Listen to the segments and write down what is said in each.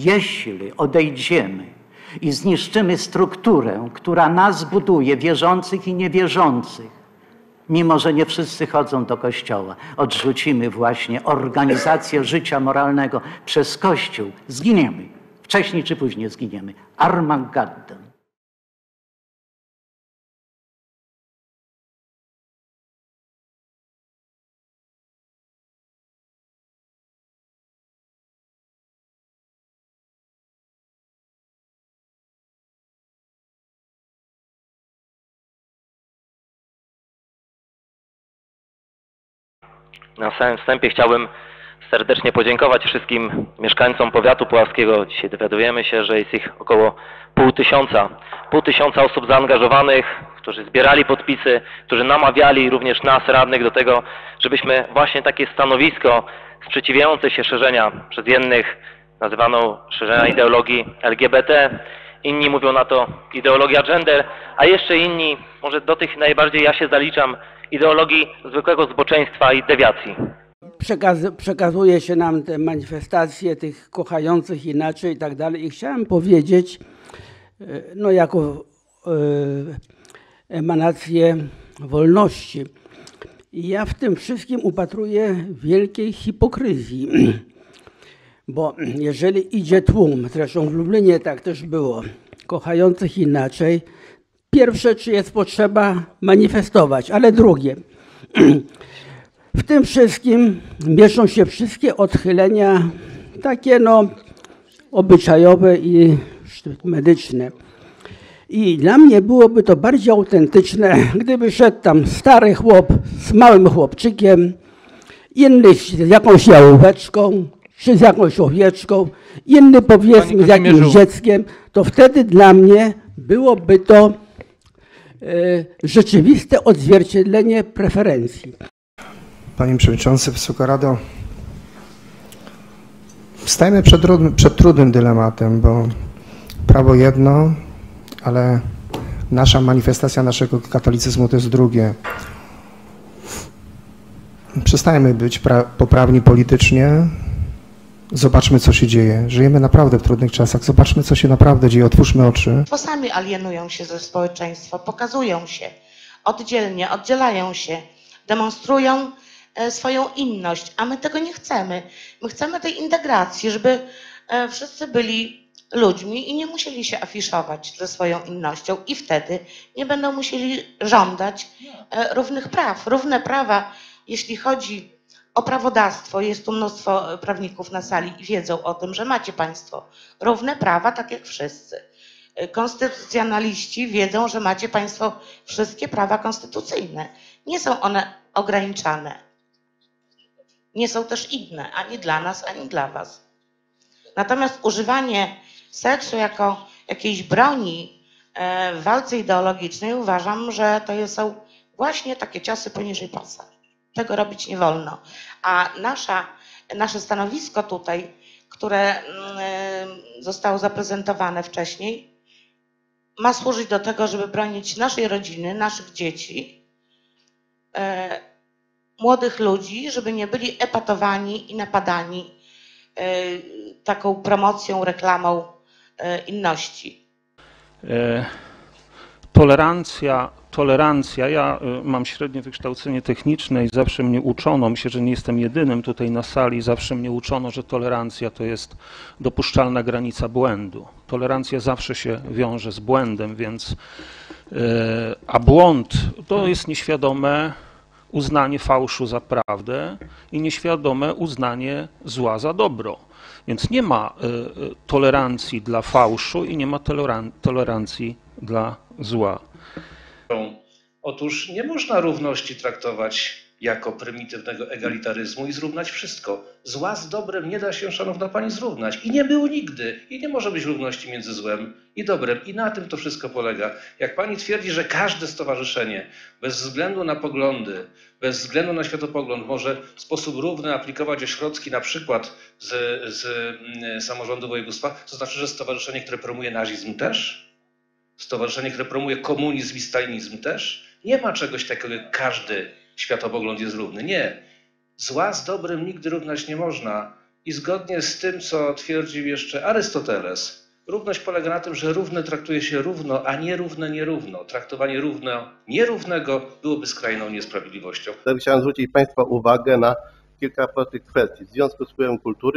Jeśli odejdziemy i zniszczymy strukturę, która nas buduje, wierzących i niewierzących, mimo że nie wszyscy chodzą do kościoła, odrzucimy właśnie organizację życia moralnego przez Kościół, zginiemy. Wcześniej czy później zginiemy. Armageddon. Na samym wstępie chciałbym serdecznie podziękować wszystkim mieszkańcom powiatu puławskiego. Dzisiaj dowiadujemy się, że jest ich około pół tysiąca osób zaangażowanych, którzy zbierali podpisy, którzy namawiali również nas, radnych, do tego, żebyśmy właśnie takie stanowisko sprzeciwiające się szerzenia przez jednych nazywano szerzenia ideologii LGBT, inni mówią na to ideologia gender, a jeszcze inni, może do tych najbardziej ja się zaliczam, ideologii zwykłego zboczeństwa i dewiacji. Przekazuje się nam te manifestacje tych kochających inaczej i tak dalej. I chciałem powiedzieć, no jako emanację wolności. I ja w tym wszystkim upatruję wielkiej hipokryzji. Bo jeżeli idzie tłum, zresztą w Lublinie tak też było, kochających inaczej, pierwsze, czy jest potrzeba manifestować, ale drugie, w tym wszystkim mieszczą się wszystkie odchylenia takie no obyczajowe i medyczne. I dla mnie byłoby to bardziej autentyczne, gdyby szedł tam stary chłop z małym chłopczykiem, inny z jakąś jałóweczką, czy z jakąś owieczką, inny powiedzmy z jakimś dzieckiem, to wtedy dla mnie byłoby to rzeczywiste odzwierciedlenie preferencji. Panie Przewodniczący, Wysoka Rado, stajemy przed trudnym dylematem, bo prawo jedno, ale nasza manifestacja naszego katolicyzmu to jest drugie. Przestajemy być poprawni politycznie. Zobaczmy, co się dzieje. Żyjemy naprawdę w trudnych czasach. Zobaczmy, co się naprawdę dzieje. Otwórzmy oczy. Sami alienują się ze społeczeństwa, pokazują się oddzielnie, oddzielają się, demonstrują swoją inność, a my tego nie chcemy. My chcemy tej integracji, żeby wszyscy byli ludźmi i nie musieli się afiszować ze swoją innością i wtedy nie będą musieli żądać równych praw. Równe prawa, jeśli chodzi o prawodawstwo, jest tu mnóstwo prawników na sali i wiedzą o tym, że macie Państwo równe prawa, tak jak wszyscy. Konstytucjonaliści wiedzą, że macie Państwo wszystkie prawa konstytucyjne. Nie są one ograniczane. Nie są też inne, ani dla nas, ani dla Was. Natomiast używanie seksu jako jakiejś broni w walce ideologicznej uważam, że to są właśnie takie ciosy poniżej pasa. Tego robić nie wolno. A nasze stanowisko tutaj, które zostało zaprezentowane wcześniej, ma służyć do tego, żeby bronić naszej rodziny, naszych dzieci, młodych ludzi, żeby nie byli epatowani i napadani taką promocją, reklamą inności. Tolerancja. Ja mam średnie wykształcenie techniczne i zawsze mnie uczono, myślę, że nie jestem jedynym tutaj na sali, zawsze mnie uczono, że tolerancja to jest dopuszczalna granica błędu. Tolerancja zawsze się wiąże z błędem, więc a błąd to jest nieświadome uznanie fałszu za prawdę i nieświadome uznanie zła za dobro. Więc nie ma tolerancji dla fałszu i nie ma tolerancji dla zła. Otóż nie można równości traktować jako prymitywnego egalitaryzmu i zrównać wszystko. Zła z dobrem nie da się, szanowna pani, zrównać. I nie było nigdy. I nie może być równości między złem i dobrem. I na tym to wszystko polega. Jak pani twierdzi, że każde stowarzyszenie, bez względu na poglądy, bez względu na światopogląd, może w sposób równy aplikować ośrodki na przykład z samorządu województwa, to znaczy, że stowarzyszenie, które promuje nazizm też? Stowarzyszenie, które promuje komunizm i stalinizm też? Nie ma czegoś takiego, jak każdy światopogląd jest równy. Nie. Zła z dobrem nigdy równać nie można. i zgodnie z tym, co twierdził jeszcze Arystoteles, równość polega na tym, że równe traktuje się równo, a nierówne nierówno. Traktowanie nierównego byłoby skrajną niesprawiedliwością. Chciałem zwrócić Państwa uwagę na kilka prostych kwestii. W związku z wpływem kultury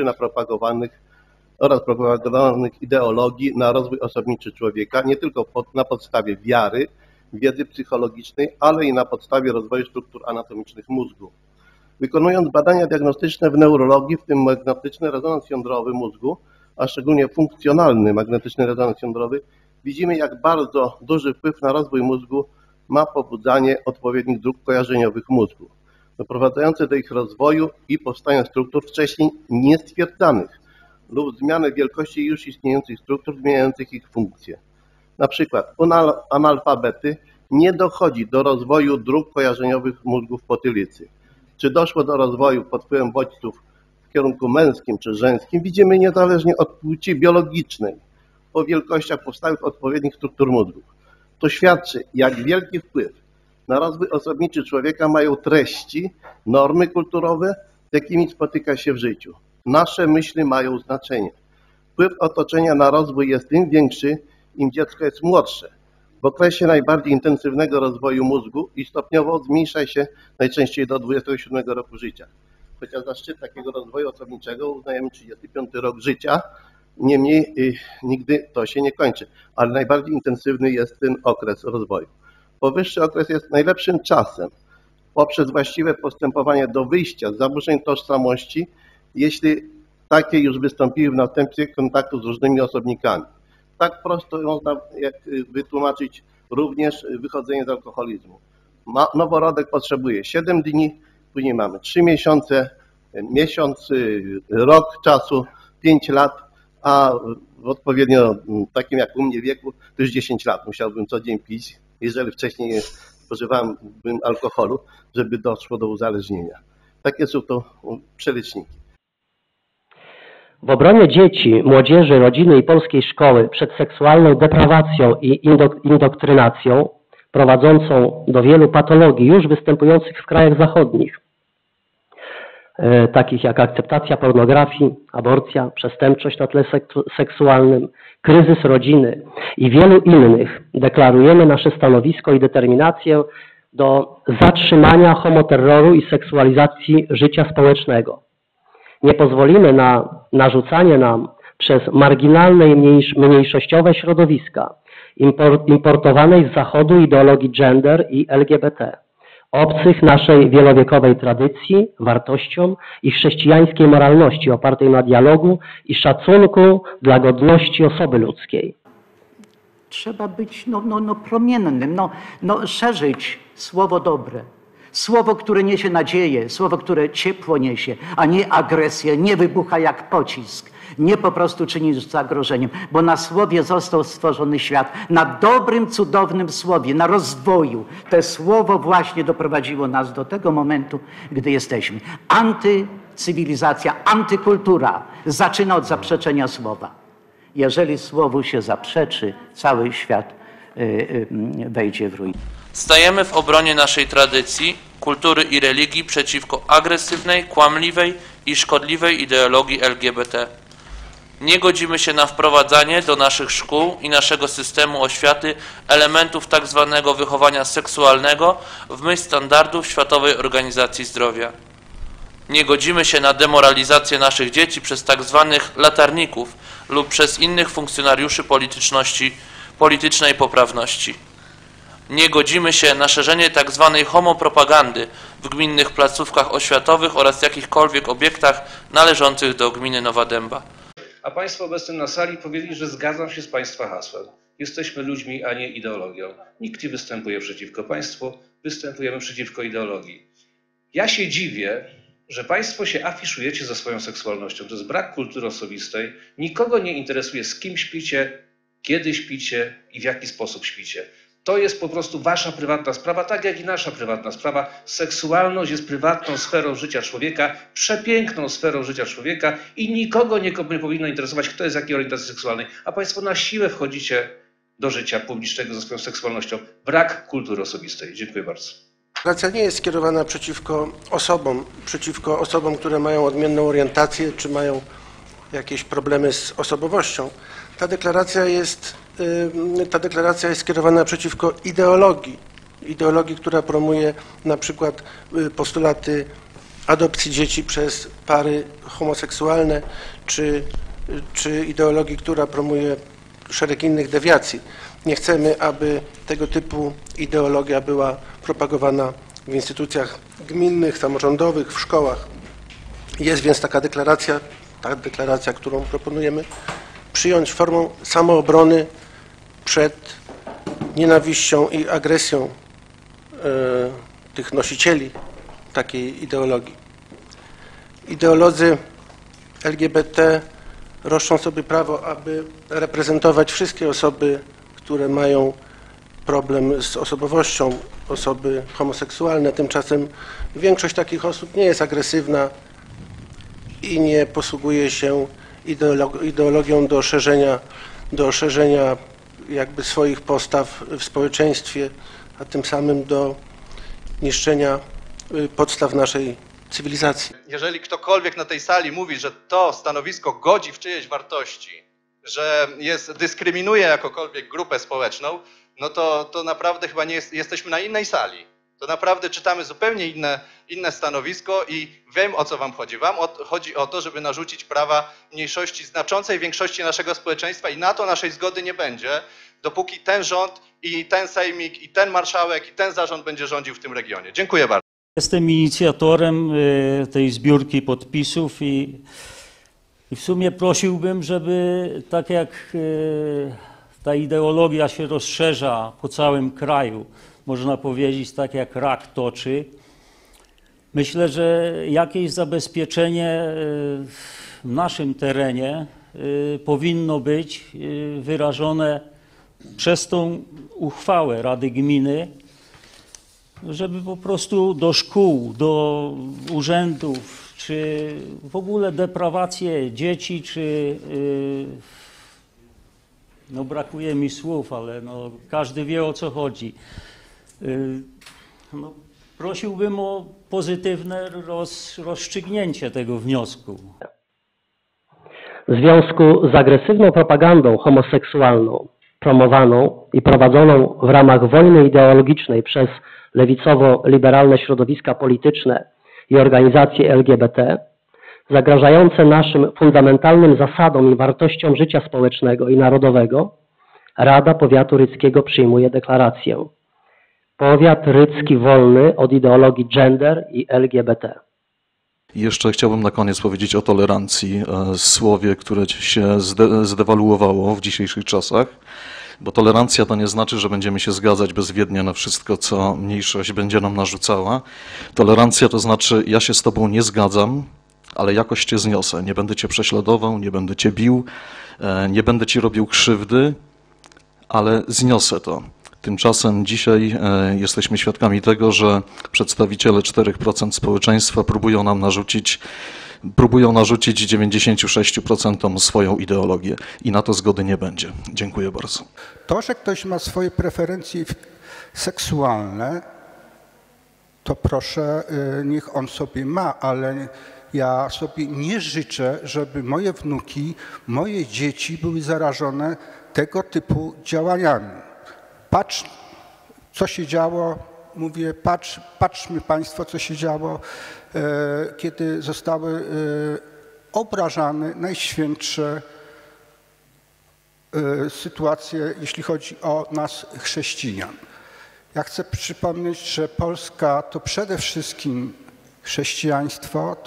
oraz propagowanych ideologii na rozwój osobniczy człowieka, nie tylko na podstawie wiary, wiedzy psychologicznej, ale i na podstawie rozwoju struktur anatomicznych mózgu. Wykonując badania diagnostyczne w neurologii, w tym magnetyczny rezonans jądrowy mózgu, a szczególnie funkcjonalny magnetyczny rezonans jądrowy, widzimy, jak bardzo duży wpływ na rozwój mózgu ma pobudzanie odpowiednich dróg kojarzeniowych mózgu, doprowadzające do ich rozwoju i powstania struktur wcześniej niestwierdzanych lub zmiany wielkości już istniejących struktur zmieniających ich funkcje. Na przykład u analfabety nie dochodzi do rozwoju dróg kojarzeniowych mózgu w potylicy. Czy doszło do rozwoju pod wpływem bodźców w kierunku męskim czy żeńskim, widzimy niezależnie od płci biologicznej, po wielkościach powstałych odpowiednich struktur mózgu. To świadczy, jak wielki wpływ na rozwój osobniczy człowieka mają treści, normy kulturowe, z jakimi spotyka się w życiu. Nasze myśli mają znaczenie. Wpływ otoczenia na rozwój jest tym większy, im dziecko jest młodsze. W okresie najbardziej intensywnego rozwoju mózgu i stopniowo zmniejsza się najczęściej do 27 roku życia. Chociaż za szczyt takiego rozwoju osobniczego uznajemy 35 rok życia, niemniej nigdy to się nie kończy, ale najbardziej intensywny jest ten okres rozwoju. Powyższy okres jest najlepszym czasem poprzez właściwe postępowanie do wyjścia z zaburzeń tożsamości, jeśli takie już wystąpiły w następstwie kontaktu z różnymi osobnikami. Tak prosto można wytłumaczyć również wychodzenie z alkoholizmu. Noworodek potrzebuje 7 dni, później mamy 3 miesiące, miesiąc, rok czasu, 5 lat, a w odpowiednio takim jak u mnie wieku to już 10 lat musiałbym co dzień pić, jeżeli wcześniej nie spożywałem alkoholu, żeby doszło do uzależnienia. Takie są to przeliczniki. W obronie dzieci, młodzieży, rodziny i polskiej szkoły przed seksualną deprawacją i indoktrynacją prowadzącą do wielu patologii już występujących w krajach zachodnich, takich jak akceptacja pornografii, aborcja, przestępczość na tle seksualnym, kryzys rodziny i wielu innych, deklarujemy nasze stanowisko i determinację do zatrzymania homoterroru i seksualizacji życia społecznego. Nie pozwolimy na narzucanie nam przez marginalne i mniejszościowe środowiska importowanej z Zachodu ideologii gender i LGBT, obcych naszej wielowiekowej tradycji, wartościom i chrześcijańskiej moralności opartej na dialogu i szacunku dla godności osoby ludzkiej. Trzeba być promiennym, szerzyć słowo dobre. Słowo, które niesie nadzieję, słowo, które ciepło niesie, a nie agresję, nie wybucha jak pocisk, nie po prostu czyni zagrożeniem, bo na słowie został stworzony świat, na dobrym, cudownym słowie, na rozwoju. To słowo właśnie doprowadziło nas do tego momentu, gdy jesteśmy. Antycywilizacja, antykultura zaczyna od zaprzeczenia słowa. Jeżeli słowu się zaprzeczy, cały świat wejdzie w ruinę. Stajemy w obronie naszej tradycji, kultury i religii przeciwko agresywnej, kłamliwej i szkodliwej ideologii LGBT. Nie godzimy się na wprowadzanie do naszych szkół i naszego systemu oświaty elementów tzw. wychowania seksualnego w myśl standardów Światowej Organizacji Zdrowia. Nie godzimy się na demoralizację naszych dzieci przez tzw. latarników lub przez innych funkcjonariuszy politycznej poprawności. Nie godzimy się na szerzenie tzw. homopropagandy w gminnych placówkach oświatowych oraz jakichkolwiek obiektach należących do gminy Nowa Dęba. A Państwo obecnym na sali powiedzieli, że zgadzam się z Państwa hasłem. Jesteśmy ludźmi, a nie ideologią. Nikt nie występuje przeciwko państwu, występujemy przeciwko ideologii. Ja się dziwię, że Państwo się afiszujecie ze swoją seksualnością. To jest brak kultury osobistej. Nikogo nie interesuje, z kim śpicie, kiedy śpicie i w jaki sposób śpicie. To jest po prostu wasza prywatna sprawa, tak jak i nasza prywatna sprawa. Seksualność jest prywatną sferą życia człowieka, przepiękną sferą życia człowieka i nikogo nie powinno interesować, kto jest jakiej orientacji seksualnej. A Państwo na siłę wchodzicie do życia publicznego ze swoją seksualnością. Brak kultury osobistej. Dziękuję bardzo. Deklaracja nie jest skierowana przeciwko osobom, które mają odmienną orientację, czy mają jakieś problemy z osobowością. Ta deklaracja jest skierowana przeciwko ideologii, która promuje na przykład postulaty adopcji dzieci przez pary homoseksualne, czy ideologii, która promuje szereg innych dewiacji. Nie chcemy, aby tego typu ideologia była propagowana w instytucjach gminnych, samorządowych, w szkołach. Jest więc taka deklaracja, którą proponujemy przyjąć formą samoobrony przed nienawiścią i agresją tych nosicieli takiej ideologii. Ideolodzy LGBT roszczą sobie prawo, aby reprezentować wszystkie osoby, które mają problem z osobowością, osoby homoseksualne. Tymczasem większość takich osób nie jest agresywna i nie posługuje się ideologią do szerzenia jakby swoich postaw w społeczeństwie, a tym samym do niszczenia podstaw naszej cywilizacji. Jeżeli ktokolwiek na tej sali mówi, że to stanowisko godzi w czyjeś wartości, że dyskryminuje jakokolwiek grupę społeczną, no to naprawdę chyba jesteśmy na innej sali. To naprawdę czytamy zupełnie inne stanowisko i wiem, o co wam chodzi. Wam chodzi o to, żeby narzucić prawa mniejszości znaczącej większości naszego społeczeństwa i na to naszej zgody nie będzie, dopóki ten rząd i ten sejmik i ten marszałek i ten zarząd będzie rządził w tym regionie. Dziękuję bardzo. Jestem inicjatorem tej zbiórki podpisów i w sumie prosiłbym, żeby tak jak ta ideologia się rozszerza po całym kraju, można powiedzieć tak jak rak toczy, myślę, że jakieś zabezpieczenie w naszym terenie powinno być wyrażone przez tą uchwałę Rady Gminy, żeby po prostu do szkół, do urzędów, czy w ogóle deprawację dzieci, czy no brakuje mi słów, ale no każdy wie, o co chodzi. No, prosiłbym o pozytywne rozstrzygnięcie tego wniosku. W związku z agresywną propagandą homoseksualną promowaną i prowadzoną w ramach wojny ideologicznej przez lewicowo-liberalne środowiska polityczne i organizacje LGBT, zagrażające naszym fundamentalnym zasadom i wartościom życia społecznego i narodowego, Rada Powiatu Rydzkiego przyjmuje deklarację. Powiat Rydzki wolny od ideologii gender i LGBT. Jeszcze chciałbym na koniec powiedzieć o tolerancji, słowie, które się zdewaluowało w dzisiejszych czasach, bo tolerancja to nie znaczy, że będziemy się zgadzać bezwiednie na wszystko, co mniejszość będzie nam narzucała. Tolerancja to znaczy, ja się z tobą nie zgadzam, ale jakoś cię zniosę. Nie będę cię prześladował, nie będę cię bił, nie będę ci robił krzywdy, ale zniosę to. Tymczasem dzisiaj jesteśmy świadkami tego, że przedstawiciele 4% społeczeństwa próbują narzucić 96% swoją ideologię i na to zgody nie będzie. Dziękuję bardzo. To, że ktoś ma swoje preferencje seksualne, to proszę, niech on sobie ma, ale ja sobie nie życzę, żeby moje wnuki, moje dzieci były zarażone tego typu działaniami. Patrz, co się działo, mówię, patrzmy Państwo, co się działo, kiedy zostały obrażane najświętsze sytuacje, jeśli chodzi o nas, chrześcijan. Ja chcę przypomnieć, że Polska to przede wszystkim chrześcijaństwo,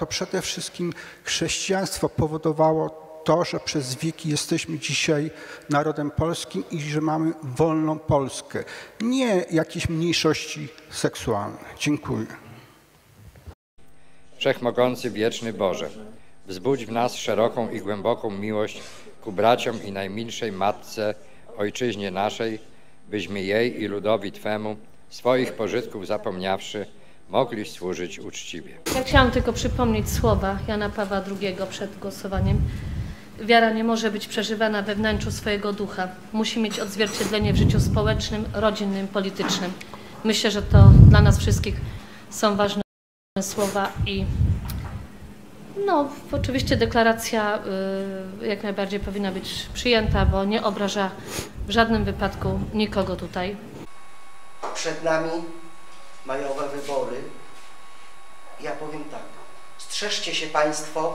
powodowało to, że przez wieki jesteśmy dzisiaj narodem polskim i że mamy wolną Polskę, nie jakieś mniejszości seksualne. Dziękuję. Wszechmogący, wieczny Boże, wzbudź w nas szeroką i głęboką miłość ku braciom i najmilszej Matce, Ojczyźnie naszej, byśmy jej i ludowi Twemu, swoich pożytków zapomniawszy, mogli służyć uczciwie. Ja chciałam tylko przypomnieć słowa Jana Pawła II przed głosowaniem. Wiara nie może być przeżywana we wnętrzu swojego ducha. Musi mieć odzwierciedlenie w życiu społecznym, rodzinnym, politycznym. Myślę, że to dla nas wszystkich są ważne słowa i no, oczywiście deklaracja jak najbardziej powinna być przyjęta, bo nie obraża w żadnym wypadku nikogo tutaj. Przed nami majowe wybory. Ja powiem tak, strzeżcie się Państwo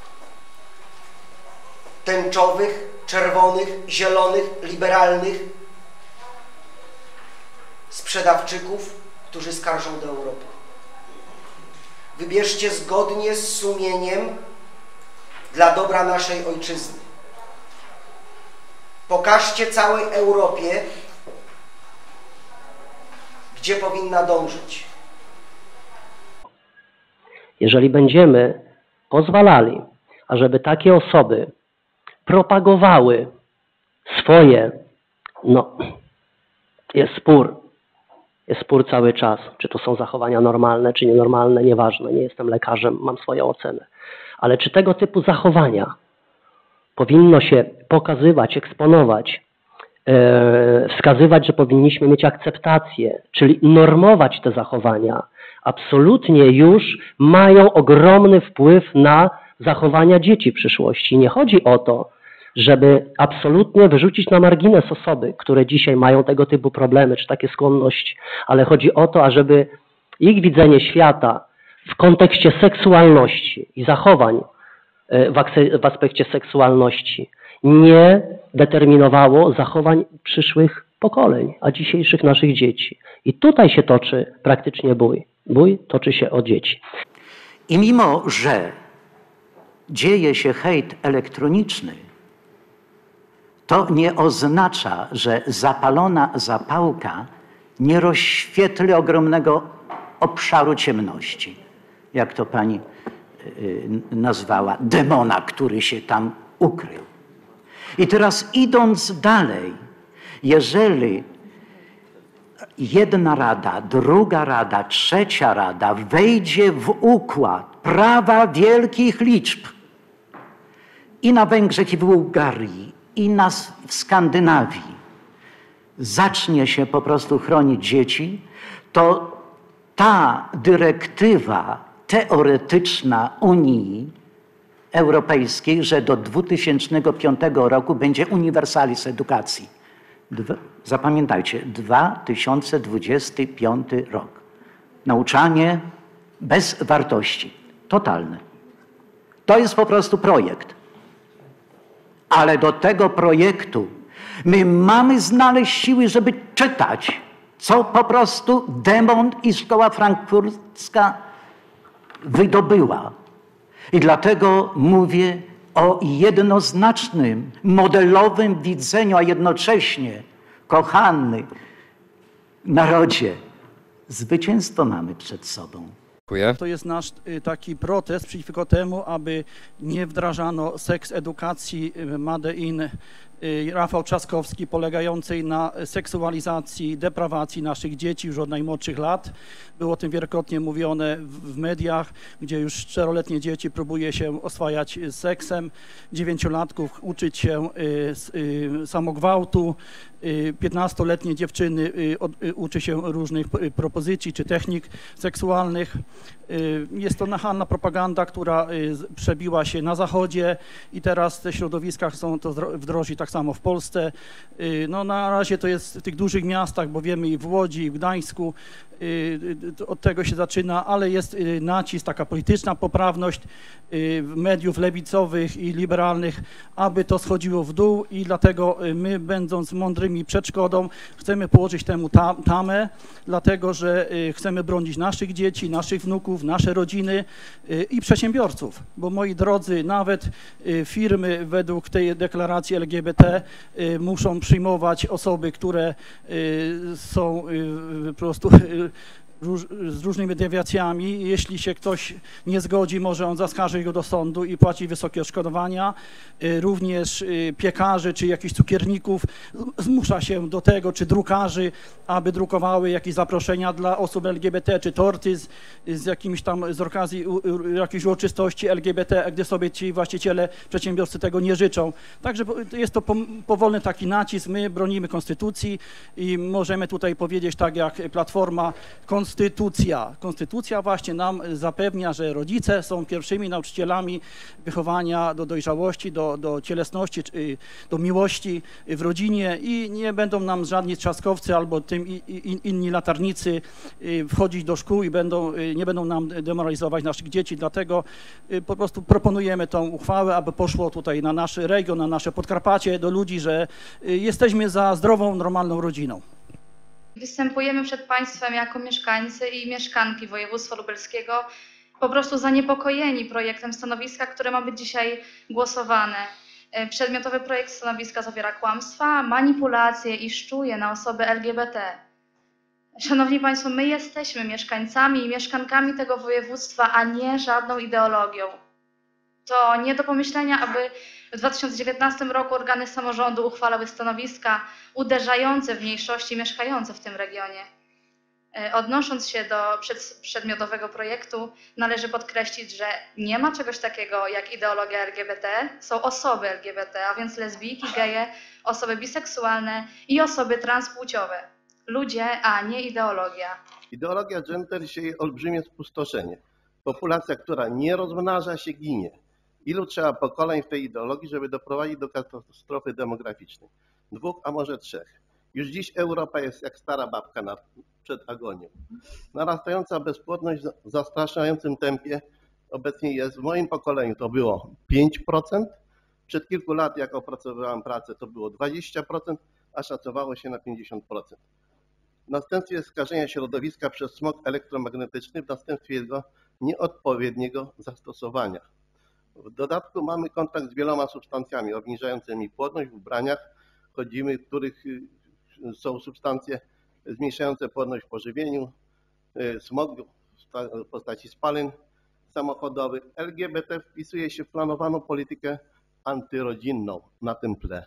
tęczowych, czerwonych, zielonych, liberalnych sprzedawczyków, którzy skarżą do Europy. Wybierzcie zgodnie z sumieniem dla dobra naszej ojczyzny. Pokażcie całej Europie, gdzie powinna dążyć. Jeżeli będziemy pozwalali, ażeby takie osoby propagowały swoje, no, jest spór cały czas, czy to są zachowania normalne, czy nienormalne, nieważne, nie jestem lekarzem, mam swoją ocenę. Ale czy tego typu zachowania powinno się pokazywać, eksponować, wskazywać, że powinniśmy mieć akceptację, czyli normować te zachowania, absolutnie już mają ogromny wpływ na zachowania dzieci w przyszłości. Nie chodzi o to, żeby absolutnie wyrzucić na margines osoby, które dzisiaj mają tego typu problemy, czy takie skłonności, ale chodzi o to, ażeby ich widzenie świata w kontekście seksualności i zachowań w aspekcie seksualności nie determinowało zachowań przyszłych pokoleń, a dzisiejszych naszych dzieci. I tutaj się toczy praktycznie bój. Bój toczy się o dzieci. I mimo, że dzieje się hejt elektroniczny, to nie oznacza, że zapalona zapałka nie rozświetli ogromnego obszaru ciemności, jak to pani nazwała, demona, który się tam ukrył. I teraz idąc dalej, jeżeli jedna rada, druga rada, trzecia rada wejdzie w układ prawa wielkich liczb i na Węgrzech, i w Bułgarii, i w Skandynawii zacznie się po prostu chronić dzieci, to ta dyrektywa teoretyczna Unii Europejskiej, że do 2005 roku będzie uniwersalizm edukacji. Zapamiętajcie, 2025 rok. Nauczanie bez wartości. Totalne. To jest po prostu projekt. Ale do tego projektu my mamy znaleźć siły, żeby czytać, co po prostu demon i szkoła frankfurcka wydobyła. I dlatego mówię o jednoznacznym, modelowym widzeniu, a jednocześnie, kochany narodzie, zwycięstwo mamy przed sobą. To jest nasz taki protest przeciwko temu, aby nie wdrażano seks edukacji Made in Rafał Trzaskowski, polegającej na seksualizacji, deprawacji naszych dzieci już od najmłodszych lat. Było o tym wielokrotnie mówione w mediach, gdzie już 4-letnie dzieci próbuje się oswajać seksem, 9-latków uczyć się samogwałtu, 15-letnie dziewczyny uczy się różnych propozycji czy technik seksualnych. Jest to nachalna propaganda, która przebiła się na Zachodzie i teraz te środowiska chcą to wdrożyć tak samo w Polsce. No na razie to jest w tych dużych miastach, bo wiemy i w Łodzi, i w Gdańsku, od tego się zaczyna, ale jest nacisk, taka polityczna poprawność mediów lewicowych i liberalnych, aby to schodziło w dół i dlatego my, będąc mądrymi przeszkodą, chcemy położyć temu tamę, dlatego że chcemy bronić naszych dzieci, naszych wnuków, nasze rodziny i przedsiębiorców, bo moi drodzy, nawet firmy według tej deklaracji LGBT muszą przyjmować osoby, które są po prostu z różnymi dewiacjami. Jeśli się ktoś nie zgodzi, może on zaskarżyć go do sądu i płaci wysokie odszkodowania. Również piekarzy czy jakichś cukierników zmusza się do tego, czy drukarzy, aby drukowały jakieś zaproszenia dla osób LGBT, czy torty z jakimiś tam, z okazji jakiejś uroczystości LGBT, gdy sobie ci właściciele, przedsiębiorcy tego nie życzą. Także jest to powolny taki nacisk. My bronimy konstytucji i możemy tutaj powiedzieć, tak jak Platforma, Konstytucja właśnie nam zapewnia, że rodzice są pierwszymi nauczycielami wychowania do dojrzałości, do cielesności, do miłości w rodzinie i nie będą nam żadni trzaskowcy albo inni latarnicy wchodzić do szkół i nie będą nam demoralizować naszych dzieci. Dlatego po prostu proponujemy tą uchwałę, aby poszło tutaj na nasz region, na nasze Podkarpacie, do ludzi, że jesteśmy za zdrową, normalną rodziną. Występujemy przed Państwem jako mieszkańcy i mieszkanki województwa lubelskiego po prostu zaniepokojeni projektem stanowiska, które ma być dzisiaj głosowane. Przedmiotowy projekt stanowiska zawiera kłamstwa, manipulacje i szczuje na osoby LGBT. Szanowni Państwo, my jesteśmy mieszkańcami i mieszkankami tego województwa, a nie żadną ideologią. To nie do pomyślenia, aby w 2019 roku organy samorządu uchwalały stanowiska uderzające w mniejszości mieszkające w tym regionie. Odnosząc się do przedmiotowego projektu, należy podkreślić, że nie ma czegoś takiego jak ideologia LGBT, są osoby LGBT, a więc lesbijki, geje, osoby biseksualne i osoby transpłciowe. Ludzie, a nie ideologia. Ideologia gender sieje olbrzymie spustoszenie. Populacja, która nie rozmnaża się, ginie. Ilu trzeba pokoleń w tej ideologii, żeby doprowadzić do katastrofy demograficznej? 2, a może 3. Już dziś Europa jest jak stara babka przed agonią. Narastająca bezpłodność w zastraszającym tempie obecnie jest. W moim pokoleniu to było 5%. Przed kilku lat, jak opracowywałem pracę, to było 20%, a szacowało się na 50%. W następstwie skażenia środowiska przez smog elektromagnetyczny, w następstwie jego nieodpowiedniego zastosowania. W dodatku mamy kontakt z wieloma substancjami obniżającymi płodność w ubraniach, chodzimy, w których są substancje zmniejszające płodność w pożywieniu, smog w postaci spalin samochodowych. LGBT wpisuje się w planowaną politykę antyrodzinną na tym tle.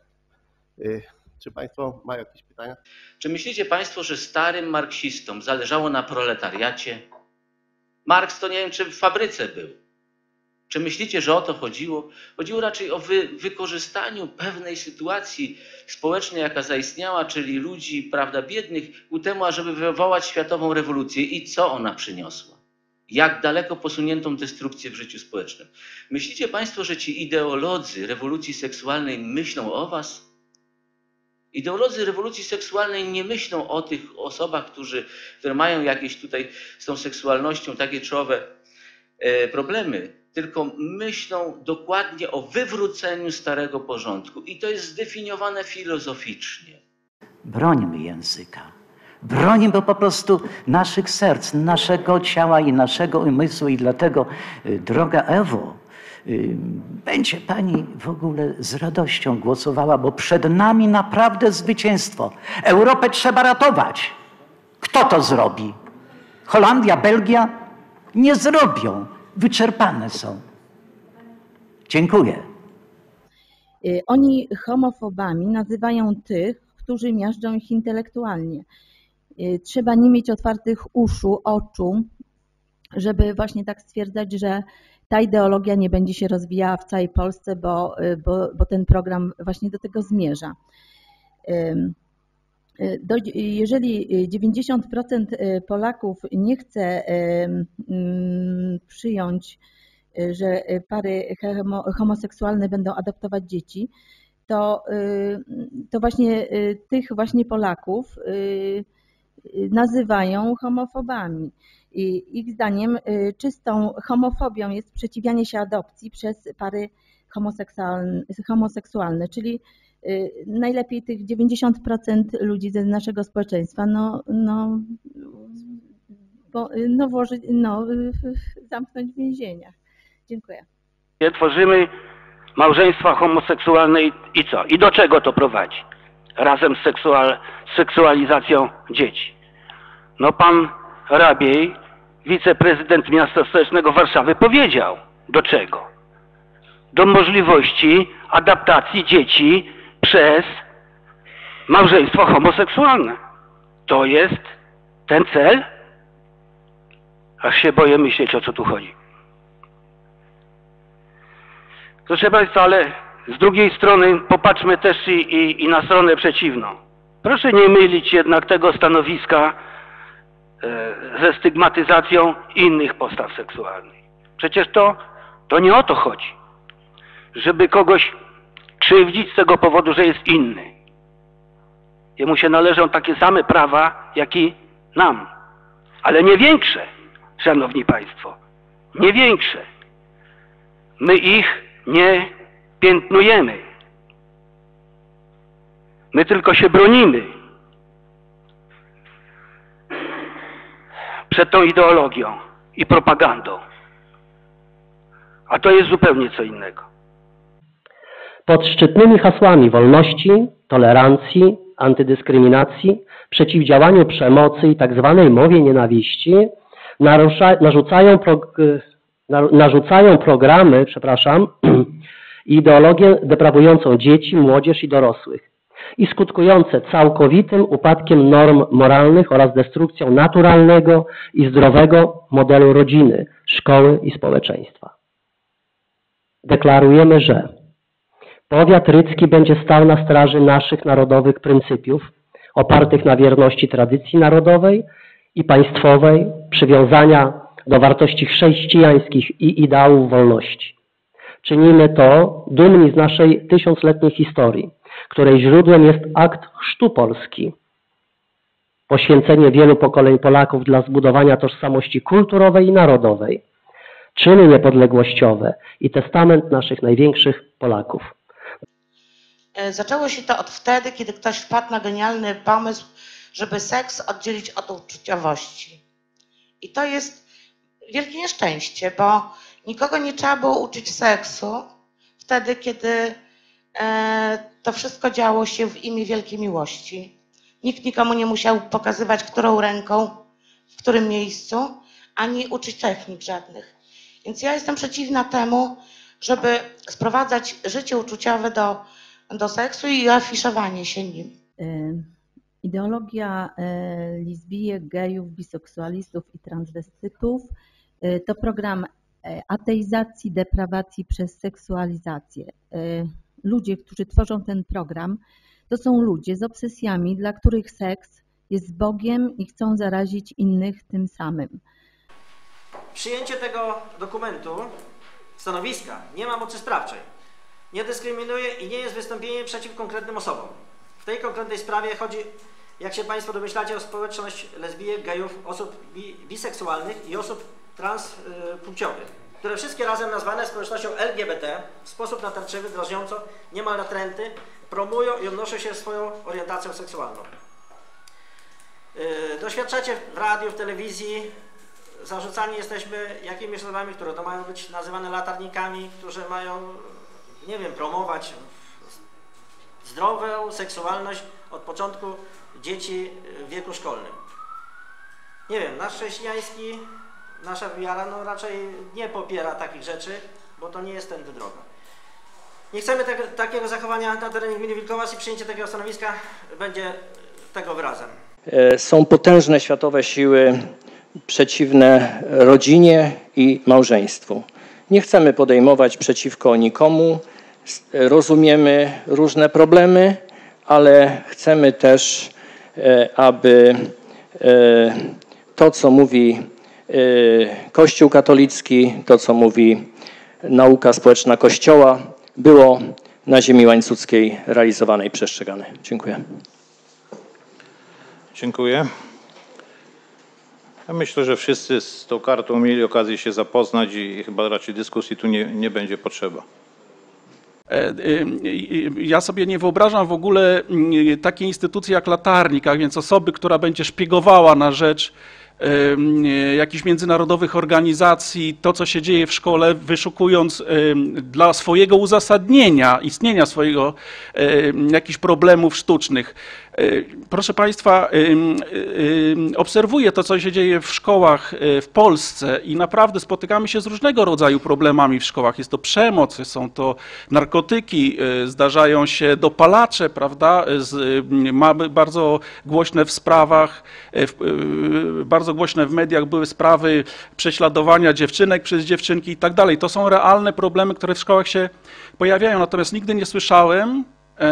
Czy Państwo mają jakieś pytania? Czy myślicie Państwo, że starym marksistom zależało na proletariacie? Marks to nie wiem, czy w fabryce był. Czy myślicie, że o to chodziło? Chodziło raczej o wykorzystaniu pewnej sytuacji społecznej, jaka zaistniała, czyli ludzi, prawda, biednych, ku temu, ażeby wywołać światową rewolucję. I co ona przyniosła? Jak daleko posuniętą destrukcję w życiu społecznym? Myślicie Państwo, że ci ideolodzy rewolucji seksualnej myślą o was? Ideolodzy rewolucji seksualnej nie myślą o tych osobach, które mają jakieś tutaj z tą seksualnością takie czy owe problemy, tylko myślą dokładnie o wywróceniu starego porządku. I to jest zdefiniowane filozoficznie. Brońmy języka. Brońmy po prostu naszych serc, naszego ciała i naszego umysłu. I dlatego, droga Ewo, będzie Pani w ogóle z radością głosowała, bo przed nami naprawdę zwycięstwo. Europę trzeba ratować. Kto to zrobi? Holandia, Belgia? Nie zrobią. Wyczerpane są. Dziękuję. Oni homofobami nazywają tych, którzy miażdżą ich intelektualnie. Trzeba nie mieć otwartych oczu, żeby właśnie tak stwierdzać, że ta ideologia nie będzie się rozwijała w całej Polsce, bo ten program właśnie do tego zmierza. Jeżeli 90% Polaków nie chce przyjąć, że pary homoseksualne będą adoptować dzieci, to właśnie tych właśnie Polaków nazywają homofobami. I ich zdaniem czystą homofobią jest sprzeciwianie się adopcji przez pary homoseksualne, czyli najlepiej tych 90% ludzi ze naszego społeczeństwa zamknąć w więzieniach. Dziękuję. Tworzymy małżeństwa homoseksualne i co? I do czego to prowadzi? Razem z seksualizacją dzieci. No pan Rabiej, wiceprezydent miasta stołecznego Warszawy, powiedział. Do czego? Do możliwości adaptacji dzieci przez małżeństwo homoseksualne. To jest ten cel? Aż się boję myśleć, o co tu chodzi. Proszę Państwa, ale z drugiej strony popatrzmy też i na stronę przeciwną. Proszę nie mylić jednak tego stanowiska ze stygmatyzacją innych postaw seksualnych. Przecież to nie o to chodzi, żeby kogoś krzywdzić z tego powodu, że jest inny. Jemu się należą takie same prawa, jak i nam, ale nie większe, szanowni Państwo, nie większe. My ich nie piętnujemy. My tylko się bronimy przed tą ideologią i propagandą. A to jest zupełnie co innego. Pod szczytnymi hasłami wolności, tolerancji, antydyskryminacji, przeciwdziałaniu przemocy i tzw. mowie nienawiści narzucają programy, i ideologię deprawującą dzieci, młodzież i dorosłych i skutkujące całkowitym upadkiem norm moralnych oraz destrukcją naturalnego i zdrowego modelu rodziny, szkoły i społeczeństwa. Deklarujemy, że powiat rydzki będzie stał na straży naszych narodowych pryncypiów opartych na wierności tradycji narodowej i państwowej, przywiązania do wartości chrześcijańskich i ideałów wolności. Czynimy to dumni z naszej tysiącletniej historii, której źródłem jest akt chrztu Polski, poświęcenie wielu pokoleń Polaków dla zbudowania tożsamości kulturowej i narodowej, czyny niepodległościowe i testament naszych największych Polaków. Zaczęło się to od wtedy, kiedy ktoś wpadł na genialny pomysł, żeby seks oddzielić od uczuciowości. I to jest wielkie nieszczęście, bo nikogo nie trzeba było uczyć seksu wtedy, kiedy to wszystko działo się w imię wielkiej miłości. Nikt nikomu nie musiał pokazywać, którą ręką, w którym miejscu, ani uczyć technik żadnych. Więc ja jestem przeciwna temu, żeby sprowadzać życie uczuciowe do seksu i afiszowanie się nim. Ideologia lesbijek, gejów, biseksualistów i transwestytów to program ateizacji, deprawacji przez seksualizację. Ludzie, którzy tworzą ten program, to są ludzie z obsesjami, dla których seks jest Bogiem i chcą zarazić innych tym samym. Przyjęcie tego dokumentu, stanowiska, nie ma mocy sprawczej. Nie dyskryminuje i nie jest wystąpieniem przeciw konkretnym osobom. W tej konkretnej sprawie chodzi, jak się Państwo domyślacie, o społeczność lesbijek, gejów, osób biseksualnych i osób transpłciowych, które wszystkie razem nazwane społecznością LGBT w sposób natarczywy, drażniąco, niemal natrętny, promują i odnoszą się swoją orientacją seksualną. Doświadczacie w radiu, w telewizji, zarzucani jesteśmy jakimiś osobami, które to mają być nazywane latarnikami, którzy mają, nie wiem, promować zdrową seksualność od początku dzieci w wieku szkolnym. Nie wiem, nasz chrześcijański, nasza wiara no raczej nie popiera takich rzeczy, bo to nie jest tędy droga. Nie chcemy takiego zachowania na terenie gminy Wilkołas i przyjęcie takiego stanowiska będzie tego wyrazem. Są potężne światowe siły przeciwne rodzinie i małżeństwu. Nie chcemy podejmować przeciwko nikomu, rozumiemy różne problemy, ale chcemy też, aby to, co mówi Kościół katolicki, to, co mówi nauka społeczna Kościoła, było na ziemi łańcuckiej realizowane i przestrzegane. Dziękuję. Dziękuję. Ja myślę, że wszyscy z tą kartą mieli okazję się zapoznać i chyba raczej dyskusji tu nie będzie potrzeba. Ja sobie nie wyobrażam w ogóle takiej instytucji jak latarnik, a więc osoby, która będzie szpiegowała na rzecz jakichś międzynarodowych organizacji, to co się dzieje w szkole, wyszukując dla swojego uzasadnienia, istnienia swojego jakichś problemów sztucznych. Proszę Państwa, obserwuję to, co się dzieje w szkołach w Polsce i naprawdę spotykamy się z różnego rodzaju problemami w szkołach. Jest to przemoc, są to narkotyki, zdarzają się dopalacze, prawda? Mamy bardzo głośne w sprawach, bardzo głośne w mediach były sprawy prześladowania dziewczynek przez dziewczynki i tak dalej. To są realne problemy, które w szkołach się pojawiają, natomiast nigdy nie słyszałem,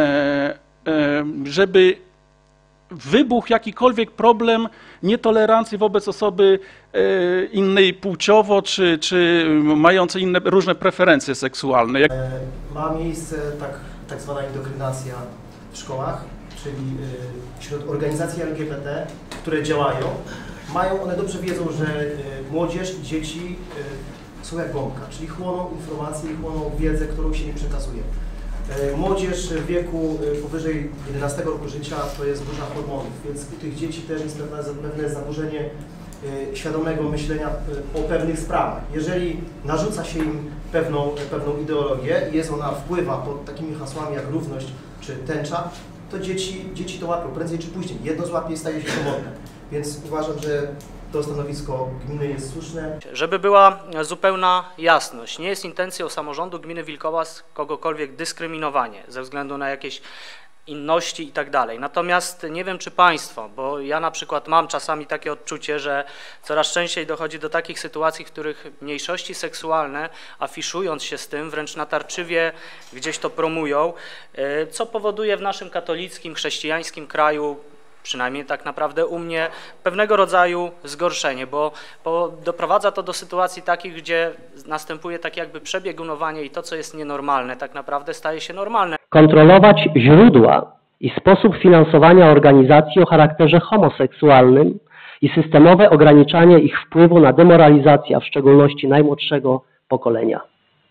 żeby wybuchł jakikolwiek problem nietolerancji wobec osoby innej płciowo, czy mającej inne różne preferencje seksualne. Ma miejsce tak zwana indoktrynacja w szkołach, czyli wśród organizacji LGBT, które działają. One dobrze wiedzą, że młodzież i dzieci są jak gąbka, czyli chłoną informacje i chłoną wiedzę, którą się nie przekazuje. Młodzież w wieku powyżej 11 roku życia to jest burza hormonów, więc u tych dzieci też jest pewne zaburzenie świadomego myślenia o pewnych sprawach. Jeżeli narzuca się im pewną ideologię i ona wpływa pod takimi hasłami jak równość czy tęcza, to dzieci to łapią prędzej czy później. Jedno złapie i staje się to modne. Więc uważam, że to stanowisko gminy jest słuszne. Żeby była zupełna jasność, nie jest intencją samorządu gminy Wilkołaz kogokolwiek dyskryminowanie ze względu na jakieś inności i tak dalej. Natomiast nie wiem, czy Państwo, bo ja na przykład mam czasami takie odczucie, że coraz częściej dochodzi do takich sytuacji, w których mniejszości seksualne, afiszując się z tym, wręcz natarczywie gdzieś to promują, co powoduje w naszym katolickim, chrześcijańskim kraju, przynajmniej tak naprawdę u mnie, pewnego rodzaju zgorszenie, bo doprowadza to do sytuacji takich, gdzie następuje tak jakby przebiegunowanie i to, co jest nienormalne, tak naprawdę staje się normalne. Kontrolować źródła i sposób finansowania organizacji o charakterze homoseksualnym i systemowe ograniczanie ich wpływu na demoralizację, a w szczególności najmłodszego pokolenia.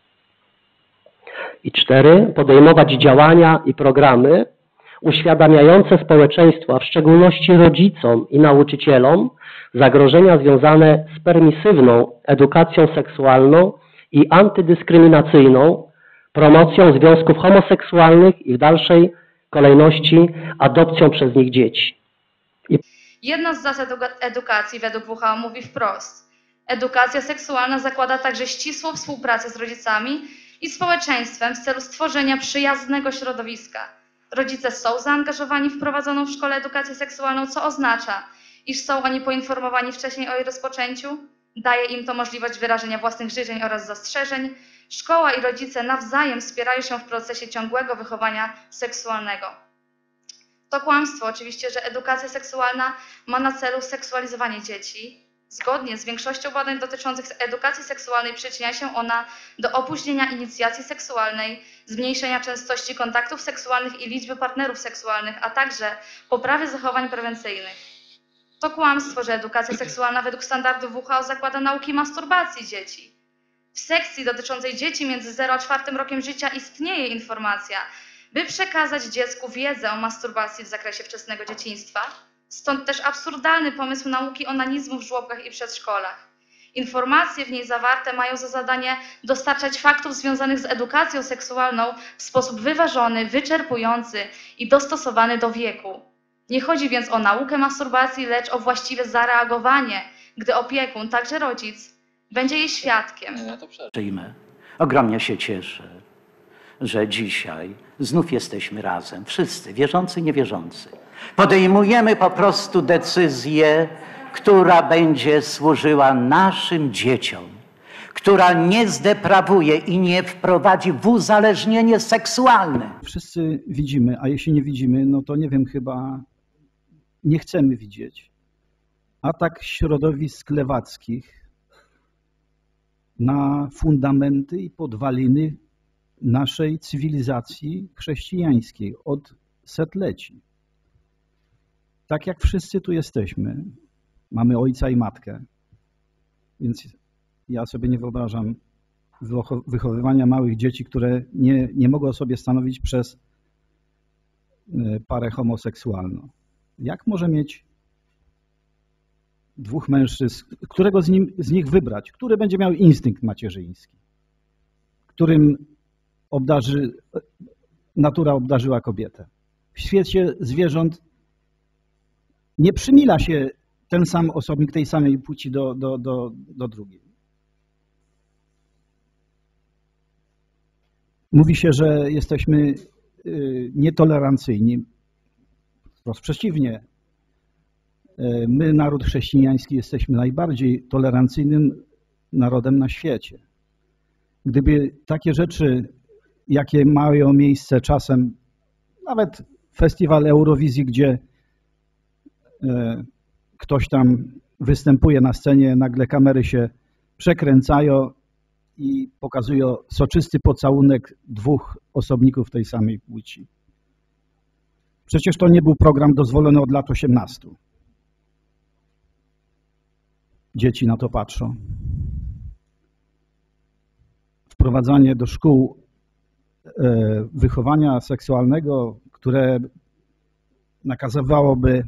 I 4. Podejmować działania i programy uświadamiające społeczeństwo, a w szczególności rodzicom i nauczycielom, zagrożenia związane z permisywną edukacją seksualną i antydyskryminacyjną, promocją związków homoseksualnych i w dalszej kolejności adopcją przez nich dzieci. Jedna z zasad edukacji według WHO mówi wprost: edukacja seksualna zakłada także ścisłą współpracę z rodzicami i społeczeństwem w celu stworzenia przyjaznego środowiska. Rodzice są zaangażowani w prowadzoną w szkole edukację seksualną, co oznacza, iż są oni poinformowani wcześniej o jej rozpoczęciu, daje im to możliwość wyrażenia własnych życzeń oraz zastrzeżeń. Szkoła i rodzice nawzajem wspierają się w procesie ciągłego wychowania seksualnego. To kłamstwo oczywiście, że edukacja seksualna ma na celu seksualizowanie dzieci. Zgodnie z większością badań dotyczących edukacji seksualnej przyczynia się ona do opóźnienia inicjacji seksualnej, zmniejszenia częstości kontaktów seksualnych i liczby partnerów seksualnych, a także poprawy zachowań prewencyjnych. To kłamstwo, że edukacja seksualna według standardów WHO zakłada nauki masturbacji dzieci. W sekcji dotyczącej dzieci między 0 a 4 rokiem życia istnieje informacja, by przekazać dziecku wiedzę o masturbacji w zakresie wczesnego dzieciństwa. Stąd też absurdalny pomysł nauki onanizmu w żłobkach i przedszkolach. Informacje w niej zawarte mają za zadanie dostarczać faktów związanych z edukacją seksualną w sposób wyważony, wyczerpujący i dostosowany do wieku. Nie chodzi więc o naukę masturbacji, lecz o właściwe zareagowanie, gdy opiekun, także rodzic, będzie jej świadkiem. Ogromnie się cieszę, że dzisiaj znów jesteśmy razem, wszyscy, wierzący i niewierzący. Podejmujemy po prostu decyzję, która będzie służyła naszym dzieciom, która nie zdeprawuje i nie wprowadzi w uzależnienie seksualne. Wszyscy widzimy, a jeśli nie widzimy, no to nie wiem, chyba nie chcemy widzieć. Atak środowisk lewackich na fundamenty i podwaliny naszej cywilizacji chrześcijańskiej od setleci. Tak jak wszyscy tu jesteśmy, mamy ojca i matkę, więc ja sobie nie wyobrażam wychowywania małych dzieci, które nie mogą sobie stanowić przez parę homoseksualną. Jak może mieć dwóch mężczyzn, którego z nich wybrać, który będzie miał instynkt macierzyński, którym natura obdarzyła kobietę. W świecie zwierząt nie przymila się ten sam osobnik tej samej płci do drugiej. Mówi się, że jesteśmy nietolerancyjni. Wprost przeciwnie. My, naród chrześcijański, jesteśmy najbardziej tolerancyjnym narodem na świecie. Gdyby takie rzeczy, jakie mają miejsce czasem, nawet festiwal Eurowizji, gdzie ktoś tam występuje na scenie, nagle kamery się przekręcają i pokazują soczysty pocałunek dwóch osobników tej samej płci. Przecież to nie był program dozwolony od lat 18. Dzieci na to patrzą. Wprowadzanie do szkół wychowania seksualnego, które nakazywałoby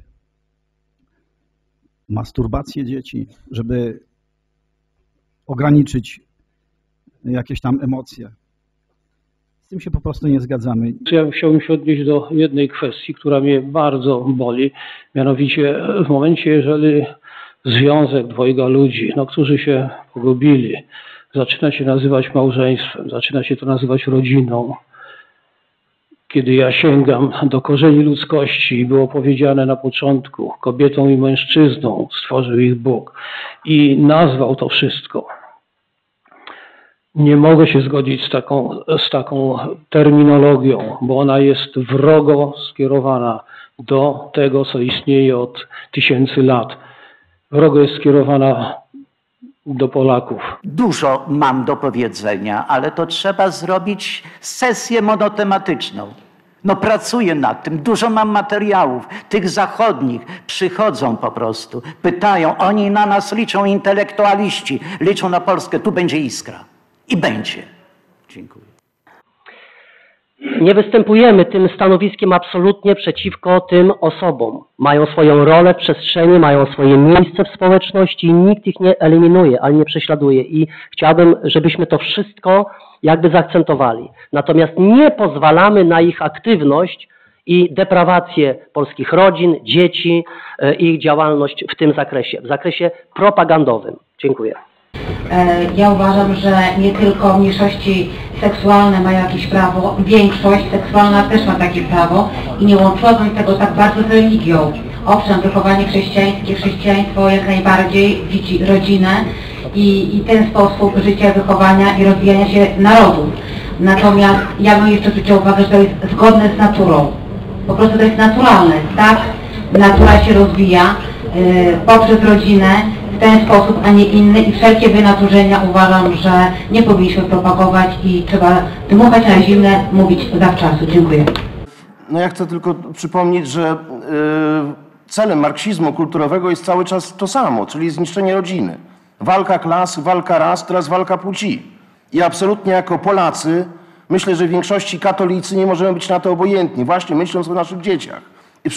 masturbację dzieci, żeby ograniczyć jakieś tam emocje. Z tym się po prostu nie zgadzamy. Ja chciałbym się odnieść do jednej kwestii, która mnie bardzo boli. Mianowicie w momencie, jeżeli związek dwojga ludzi, którzy się pogubili, zaczyna się nazywać małżeństwem, zaczyna się to nazywać rodziną. Kiedy ja sięgam do korzeni ludzkości i było powiedziane na początku, kobietą i mężczyzną stworzył ich Bóg i nazwał to wszystko. Nie mogę się zgodzić z taką terminologią, bo ona jest wrogo skierowana do tego, co istnieje od tysięcy lat. Wrogo jest skierowana do Polaków. Dużo mam do powiedzenia, ale to trzeba zrobić sesję monotematyczną. No pracuję nad tym, dużo mam materiałów, tych zachodnich, przychodzą po prostu, pytają, oni na nas liczą, intelektualiści, liczą na Polskę, tu będzie iskra. I będzie. Dziękuję. Nie występujemy tym stanowiskiem absolutnie przeciwko tym osobom. Mają swoją rolę w przestrzeni, mają swoje miejsce w społeczności i nikt ich nie eliminuje, ale nie prześladuje. I chciałbym, żebyśmy to wszystko jakby zaakcentowali. Natomiast nie pozwalamy na ich aktywność i deprawację polskich rodzin, dzieci, ich działalność w tym zakresie, w zakresie propagandowym. Dziękuję. Ja uważam, że nie tylko mniejszości seksualne mają jakieś prawo, większość seksualna też ma takie prawo i nie łączyłabym tego tak bardzo z religią. Owszem, wychowanie chrześcijańskie, chrześcijaństwo jak najbardziej widzi rodzinę i ten sposób życia, wychowania i rozwijania się narodów. Natomiast ja bym jeszcze zwróciła uwagę, że to jest zgodne z naturą. Po prostu to jest naturalne, tak? Natura się rozwija poprzez rodzinę, w ten sposób, a nie inny i wszelkie wynaturzenia uważam, że nie powinniśmy propagować i trzeba dmuchać na zimne, mówić zawczasu. Dziękuję. No ja chcę tylko przypomnieć, że celem marksizmu kulturowego jest cały czas to samo, czyli zniszczenie rodziny. Walka klas, walka ras, teraz walka płci. I absolutnie jako Polacy, myślę, że w większości katolicy nie możemy być na to obojętni, właśnie myśląc o naszych dzieciach i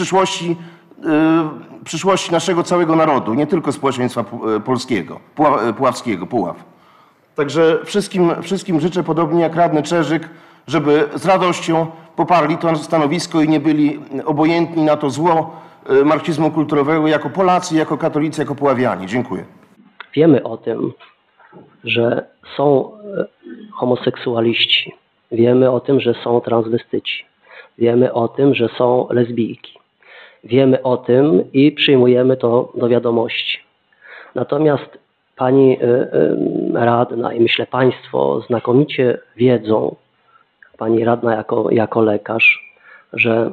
przyszłości naszego całego narodu, nie tylko społeczeństwa polskiego, puławskiego, Puław. Także wszystkim życzę, podobnie jak radny Czerzyk, żeby z radością poparli to stanowisko i nie byli obojętni na to zło marksizmu kulturowego jako Polacy, jako katolicy, jako puławianie. Dziękuję. Wiemy o tym, że są homoseksualiści. Wiemy o tym, że są transwestyci. Wiemy o tym, że są lesbijki. Wiemy o tym i przyjmujemy to do wiadomości. Natomiast pani radna i myślę państwo znakomicie wiedzą, pani radna jako lekarz, że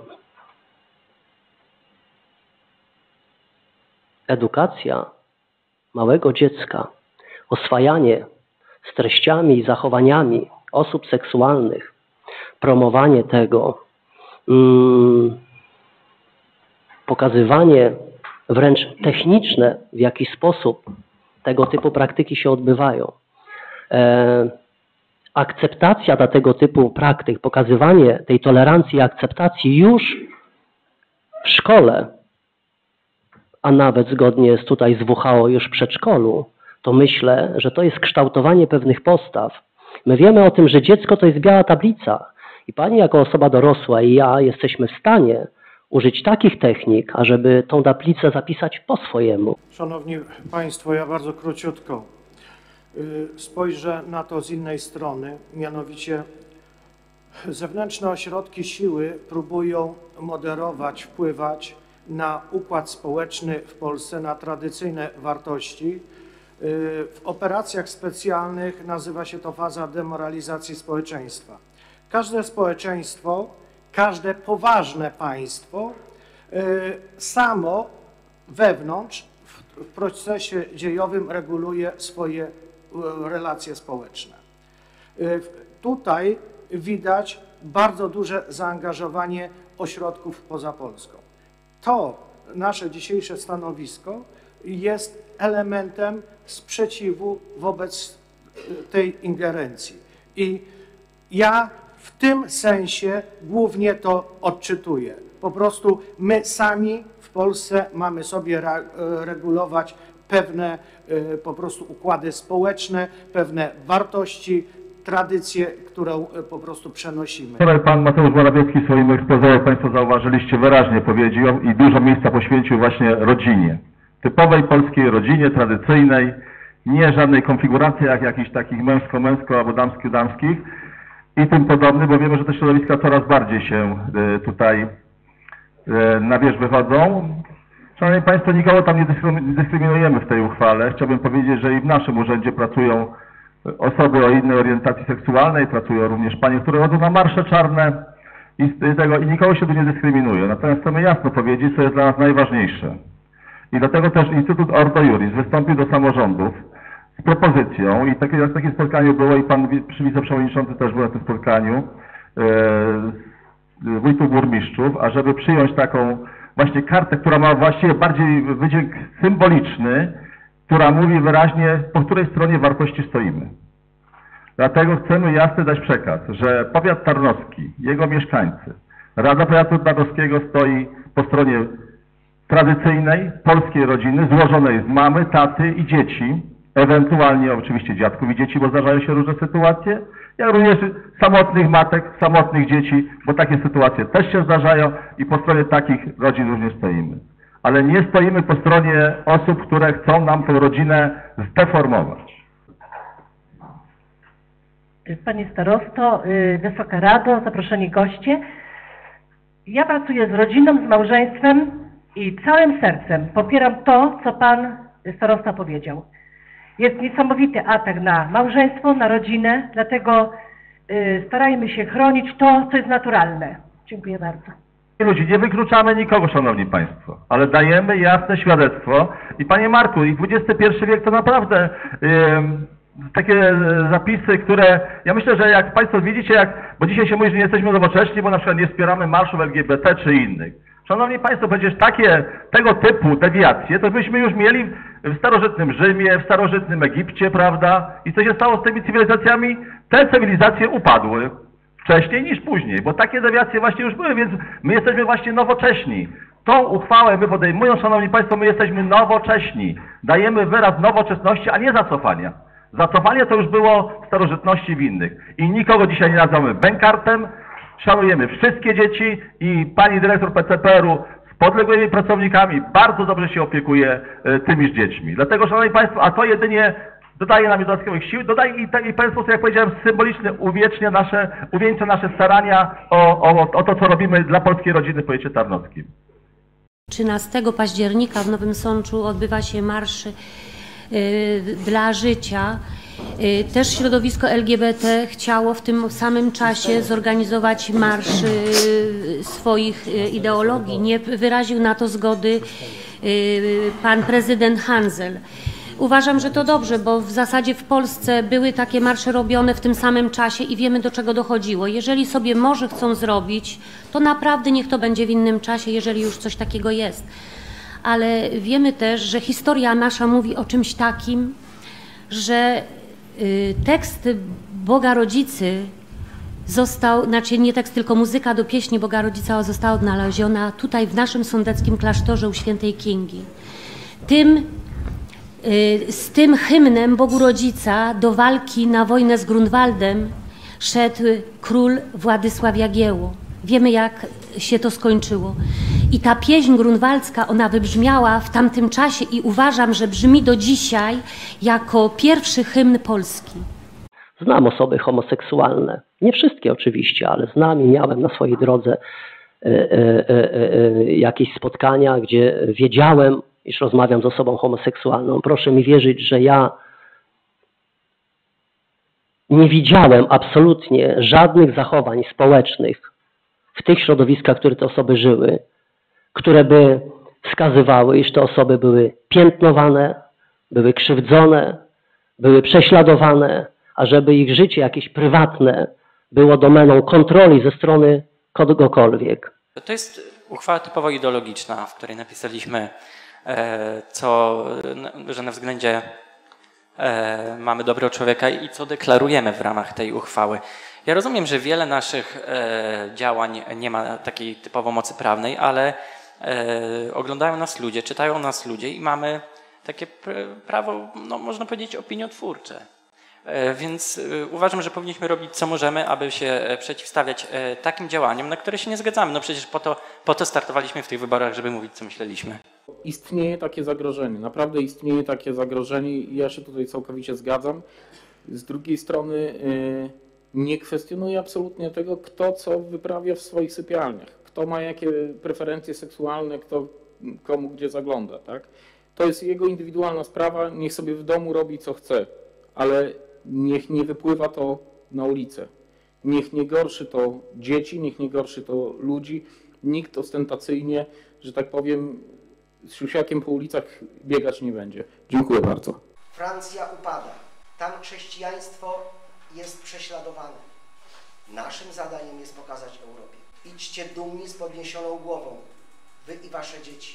edukacja małego dziecka, oswajanie z treściami i zachowaniami osób seksualnych, promowanie tego, pokazywanie wręcz techniczne, w jaki sposób tego typu praktyki się odbywają. Akceptacja dla tego typu praktyk, pokazywanie tej tolerancji i akceptacji już w szkole a nawet zgodnie z tutaj z WHO już w przedszkolu, to myślę, że to jest kształtowanie pewnych postaw. My wiemy o tym, że dziecko to jest biała tablica i pani jako osoba dorosła i ja jesteśmy w stanie użyć takich technik, ażeby tą tablicę zapisać po swojemu. Szanowni Państwo, ja bardzo króciutko spojrzę na to z innej strony, mianowicie zewnętrzne ośrodki siły próbują moderować, wpływać na układ społeczny w Polsce, na tradycyjne wartości. W operacjach specjalnych nazywa się to faza demoralizacji społeczeństwa. Każde społeczeństwo, każde poważne państwo samo wewnątrz w procesie dziejowym reguluje swoje relacje społeczne. Tutaj widać bardzo duże zaangażowanie ośrodków poza Polską. To nasze dzisiejsze stanowisko jest elementem sprzeciwu wobec tej ingerencji. I ja w tym sensie głównie to odczytuję. Po prostu my sami w Polsce mamy sobie regulować pewne po prostu układy społeczne, pewne wartości, tradycje, którą po prostu przenosimy. Wczoraj pan Mateusz Morawiecki w swoim exposé, Państwo zauważyliście, wyraźnie powiedział i dużo miejsca poświęcił właśnie rodzinie. Typowej polskiej rodzinie, tradycyjnej, nie żadnej konfiguracji jak jakichś takich męsko-męsko albo damsko-damskich i tym podobne, bo wiemy, że te środowiska coraz bardziej się tutaj na wierzch wychodzą. Szanowni Państwo, nikogo tam nie dyskryminujemy w tej uchwale. Chciałbym powiedzieć, że i w naszym urzędzie pracują osoby o innej orientacji seksualnej, pracują również panie, które chodzą na marsze czarne i nikogo się tu nie dyskryminuje. Natomiast chcemy jasno powiedzieć, co jest dla nas najważniejsze. I dlatego też Instytut Ordo Iuris wystąpił do samorządów z propozycją i takie spotkanie było i pan wiceprzewodniczący też był na tym spotkaniu wójtów burmistrzów, ażeby przyjąć taką właśnie kartę, która ma właściwie bardziej wydźwięk symboliczny, która mówi wyraźnie, po której stronie wartości stoimy. Dlatego chcemy jasny dać przekaz, że powiat tarnowski, jego mieszkańcy, Rada Powiatu Tarnowskiego stoi po stronie tradycyjnej, polskiej rodziny, złożonej z mamy, taty i dzieci, ewentualnie oczywiście dziadków i dzieci, bo zdarzają się różne sytuacje, jak również samotnych matek, samotnych dzieci, bo takie sytuacje też się zdarzają i po stronie takich rodzin również stoimy. Ale nie stoimy po stronie osób, które chcą nam tę rodzinę zdeformować. Panie Starosto, Wysoka Rado, zaproszeni goście. Ja pracuję z rodziną, z małżeństwem i całym sercem popieram to, co Pan Starosta powiedział. Jest niesamowity atak na małżeństwo, na rodzinę, dlatego starajmy się chronić to, co jest naturalne. Dziękuję bardzo. Ludzi, nie wykluczamy nikogo, szanowni państwo, ale dajemy jasne świadectwo i panie Marku, i XXI wiek to naprawdę takie zapisy, które ja myślę, że jak państwo widzicie, bo dzisiaj się mówi, że nie jesteśmy nowocześni, bo na przykład nie wspieramy marszów LGBT czy innych. Szanowni państwo, przecież tego typu dewiacje to byśmy już mieli w starożytnym Rzymie, w starożytnym Egipcie, prawda? I co się stało z tymi cywilizacjami? Te cywilizacje upadły wcześniej niż później, bo takie dewiacje właśnie już były, więc my jesteśmy właśnie nowocześni. Tą uchwałę my podejmując, szanowni państwo, my jesteśmy nowocześni. Dajemy wyraz nowoczesności, a nie zacofania. Zacofanie to już było w starożytności w innych. I nikogo dzisiaj nie nazywamy bękartem. Szanujemy wszystkie dzieci i pani dyrektor PCPR-u z podległymi pracownikami bardzo dobrze się opiekuje tymiż dziećmi. Dlatego, szanowni państwo, a to jedynie dodaje nam dodatkowych sił, dodaje i w pewien sposób, jak powiedziałem, symbolicznie uwieńcza nasze starania o to, co robimy dla polskiej rodziny w powiecie tarnowskim. 13 października w Nowym Sączu odbywa się marsz dla życia. Też środowisko LGBT chciało w tym samym czasie zorganizować marsz swoich ideologii. Nie wyraził na to zgody pan prezydent Hanzel. Uważam, że to dobrze, bo w zasadzie w Polsce były takie marsze robione w tym samym czasie i wiemy, do czego dochodziło. Jeżeli sobie może chcą zrobić, to naprawdę niech to będzie w innym czasie, jeżeli już coś takiego jest. Ale wiemy też, że historia nasza mówi o czymś takim, że tekst Boga Rodzicy został, znaczy nie tekst, tylko muzyka do pieśni Boga Rodzica została odnaleziona tutaj w naszym sądeckim klasztorze u świętej Kingi. Z tym hymnem Bogu Rodzica do walki na wojnę z Grunwaldem szedł król Władysław Jagiełło. Wiemy, jak się to skończyło. I ta pieśń grunwaldzka, ona wybrzmiała w tamtym czasie i uważam, że brzmi do dzisiaj jako pierwszy hymn Polski. Znam osoby homoseksualne. Nie wszystkie oczywiście, ale znam i miałem na swojej drodze jakieś spotkania, gdzie wiedziałem, iż rozmawiam z osobą homoseksualną. Proszę mi wierzyć, że ja nie widziałem absolutnie żadnych zachowań społecznych w tych środowiskach, które te osoby żyły, które by wskazywały, iż te osoby były piętnowane, były krzywdzone, były prześladowane, a żeby ich życie jakieś prywatne było domeną kontroli ze strony kogokolwiek. To jest uchwała typowo ideologiczna, w której napisaliśmy, że na względzie mamy dobro człowieka i co deklarujemy w ramach tej uchwały. Ja rozumiem, że wiele naszych działań nie ma takiej typowo mocy prawnej, ale oglądają nas ludzie, czytają nas ludzie i mamy takie prawo, no, można powiedzieć, opiniotwórcze. Więc uważam, że powinniśmy robić co możemy, aby się przeciwstawiać takim działaniom, na które się nie zgadzamy. No przecież po to startowaliśmy w tych wyborach, żeby mówić, co myśleliśmy. Istnieje takie zagrożenie, naprawdę istnieje takie zagrożenie i ja się tutaj całkowicie zgadzam. Z drugiej strony nie kwestionuję absolutnie tego, kto co wyprawia w swoich sypialniach, kto ma jakie preferencje seksualne, kto komu gdzie zagląda, tak? To jest jego indywidualna sprawa, niech sobie w domu robi co chce, ale niech nie wypływa to na ulicę. Niech nie gorszy to dzieci, niech nie gorszy to ludzi. Nikt ostentacyjnie, że tak powiem, z siusiakiem po ulicach biegać nie będzie. Dziękuję bardzo. Francja upada. Tam chrześcijaństwo jest prześladowane. Naszym zadaniem jest pokazać Europie. Idźcie dumni z podniesioną głową, wy i wasze dzieci.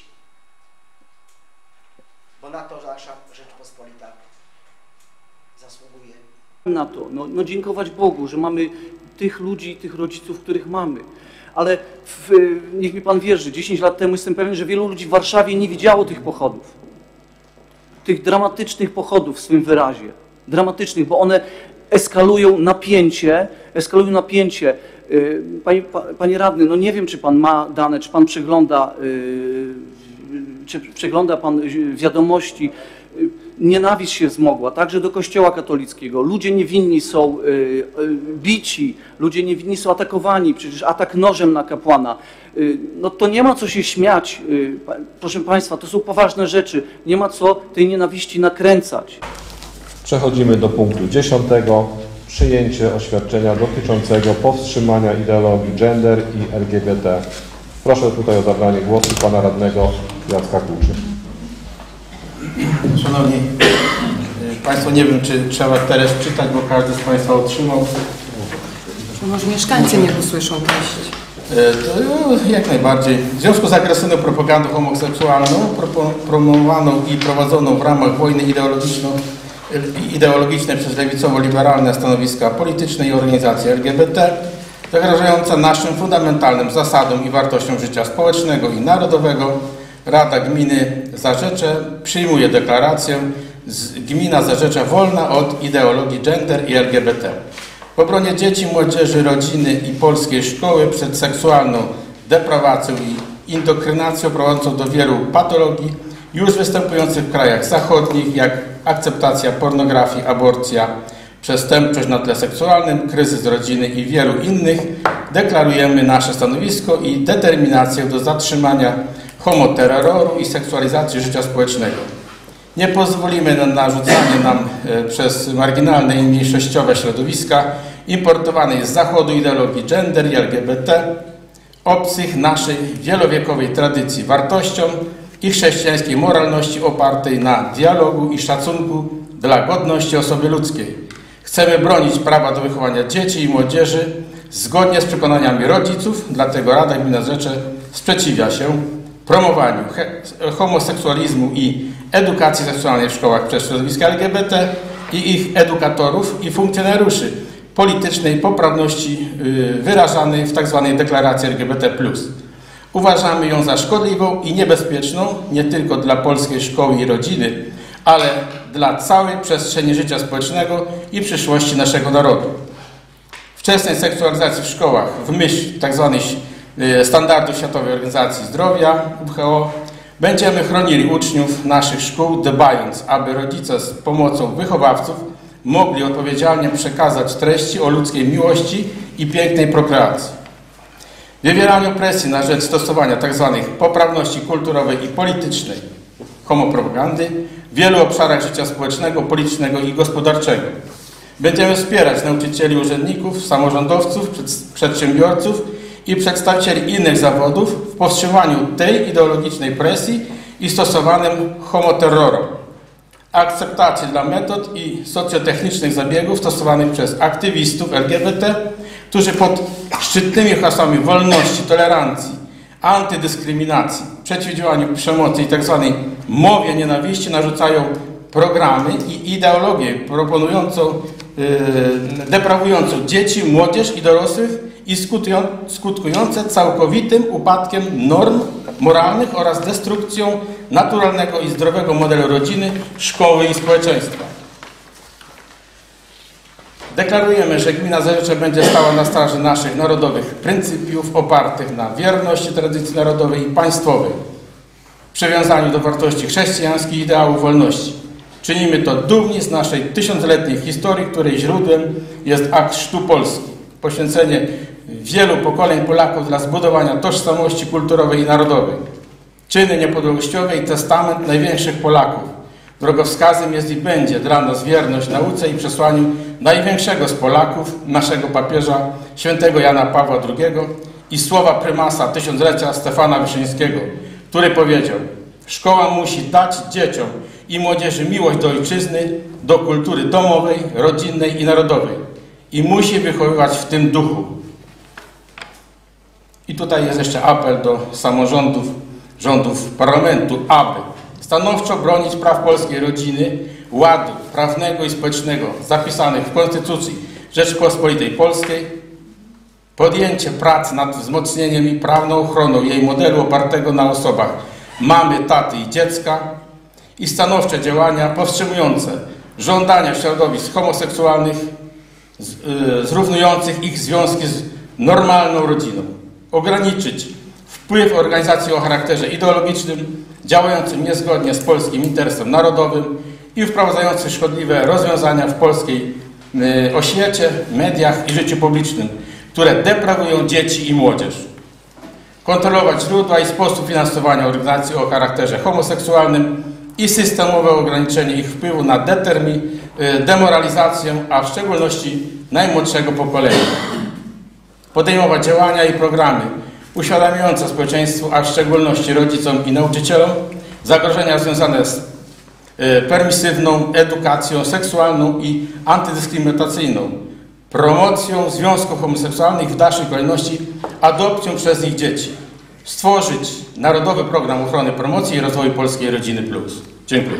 Bo na to nasza Rzeczpospolita zasługuje. Na to, no dziękować Bogu, że mamy tych ludzi, tych rodziców, których mamy. Ale niech mi Pan wierzy, 10 lat temu jestem pewien, że wielu ludzi w Warszawie nie widziało tych pochodów. Tych dramatycznych pochodów w swym wyrazie. Dramatycznych, bo one eskalują napięcie. Panie radny, no nie wiem, czy Pan ma dane, czy Pan przegląda Pan wiadomości. Nienawiść się wzmogła, także do Kościoła katolickiego. Ludzie niewinni są bici, ludzie niewinni są atakowani, przecież atak nożem na kapłana. No to nie ma co się śmiać, proszę Państwa, to są poważne rzeczy. Nie ma co tej nienawiści nakręcać. Przechodzimy do punktu 10. Przyjęcie oświadczenia dotyczącego powstrzymania ideologii gender i LGBT. Proszę tutaj o zabranie głosu pana radnego Jacka Kuczy. Szanowni Państwo, nie wiem, czy trzeba teraz czytać, bo każdy z Państwa otrzymał. Może mieszkańcy niech usłyszą treść. To jak najbardziej. W związku z agresywną propagandą homoseksualną promowaną i prowadzoną w ramach wojny ideologicznej przez lewicowo-liberalne stanowiska polityczne i organizacje LGBT, zagrażająca naszym fundamentalnym zasadom i wartościom życia społecznego i narodowego, Rada Gminy Zarzecze przyjmuje deklarację Gmina Zarzecze wolna od ideologii gender i LGBT. W obronie dzieci, młodzieży, rodziny i polskiej szkoły przed seksualną deprawacją i indoktrynacją prowadzącą do wielu patologii już występujących w krajach zachodnich, jak akceptacja pornografii, aborcja, przestępczość na tle seksualnym, kryzys rodziny i wielu innych, deklarujemy nasze stanowisko i determinację do zatrzymania homoterroru i seksualizacji życia społecznego. Nie pozwolimy na narzucanie nam przez marginalne i mniejszościowe środowiska importowanej z Zachodu ideologii gender i LGBT, obcych naszej wielowiekowej tradycji, wartościom i chrześcijańskiej moralności opartej na dialogu i szacunku dla godności osoby ludzkiej. Chcemy bronić prawa do wychowania dzieci i młodzieży zgodnie z przekonaniami rodziców, dlatego Rada Gminy Zarzecze sprzeciwia się promowaniu homoseksualizmu i edukacji seksualnej w szkołach przez środowiska LGBT i ich edukatorów i funkcjonariuszy, politycznej poprawności wyrażanej w tzw. deklaracji LGBT+. Uważamy ją za szkodliwą i niebezpieczną nie tylko dla polskiej szkoły i rodziny, ale dla całej przestrzeni życia społecznego i przyszłości naszego narodu. Wczesnej seksualizacji w szkołach w myśl tzw. standardów Światowej Organizacji Zdrowia WHO będziemy chronili uczniów naszych szkół, dbając, aby rodzice z pomocą wychowawców mogli odpowiedzialnie przekazać treści o ludzkiej miłości i pięknej prokreacji. Wywieraniu presji na rzecz stosowania tzw. poprawności kulturowej i politycznej, homopropagandy w wielu obszarach życia społecznego, politycznego i gospodarczego. Będziemy wspierać nauczycieli, urzędników, samorządowców, przedsiębiorców i przedstawicieli innych zawodów w powstrzymaniu tej ideologicznej presji i stosowanym homoterrorom. Akceptacji dla metod i socjotechnicznych zabiegów stosowanych przez aktywistów LGBT, którzy pod szczytnymi hasłami wolności, tolerancji, antydyskryminacji, przeciwdziałaniu przemocy i tzw. mowie nienawiści narzucają programy i ideologię deprawującą dzieci, młodzież i dorosłych i skutkujące całkowitym upadkiem norm moralnych oraz destrukcją naturalnego i zdrowego modelu rodziny, szkoły i społeczeństwa. Deklarujemy, że gmina Zarzecza będzie stała na straży naszych narodowych pryncypiów opartych na wierności tradycji narodowej i państwowej, przywiązaniu do wartości chrześcijańskich i ideałów wolności. Czynimy to dumni z naszej tysiącletniej historii, której źródłem jest akt chrztu Polski, poświęcenie wielu pokoleń Polaków dla zbudowania tożsamości kulturowej i narodowej. Czyny niepodległościowe i testament największych Polaków. Drogowskazem jest i będzie dla nas wierność nauce i przesłaniu największego z Polaków, naszego papieża, świętego Jana Pawła II i słowa prymasa tysiąclecia Stefana Wyszyńskiego, który powiedział: szkoła musi dać dzieciom i młodzieży miłość do ojczyzny, do kultury domowej, rodzinnej i narodowej i musi wychowywać w tym duchu. I tutaj jest jeszcze apel do samorządów, rządów, parlamentu, aby stanowczo bronić praw polskiej rodziny, ładu prawnego i społecznego zapisanych w Konstytucji Rzeczypospolitej Polskiej, podjęcie prac nad wzmocnieniem i prawną ochroną jej modelu opartego na osobach mamy, taty i dziecka i stanowcze działania powstrzymujące żądania środowisk homoseksualnych, zrównujących ich związki z normalną rodziną. Ograniczyć wpływ organizacji o charakterze ideologicznym, działającym niezgodnie z polskim interesem narodowym i wprowadzających szkodliwe rozwiązania w polskiej oświecie, mediach i życiu publicznym, które deprawują dzieci i młodzież. Kontrolować źródła i sposób finansowania organizacji o charakterze homoseksualnym i systemowe ograniczenie ich wpływu na demoralizację, a w szczególności najmłodszego pokolenia. Podejmować działania i programy uświadamiające społeczeństwu, a w szczególności rodzicom i nauczycielom, zagrożenia związane z permisywną edukacją seksualną i antydyskryminacyjną, promocją związków homoseksualnych, w dalszej kolejności adopcją przez nich dzieci. Stworzyć Narodowy Program Ochrony, Promocji i Rozwoju Polskiej Rodziny Plus. Dziękuję.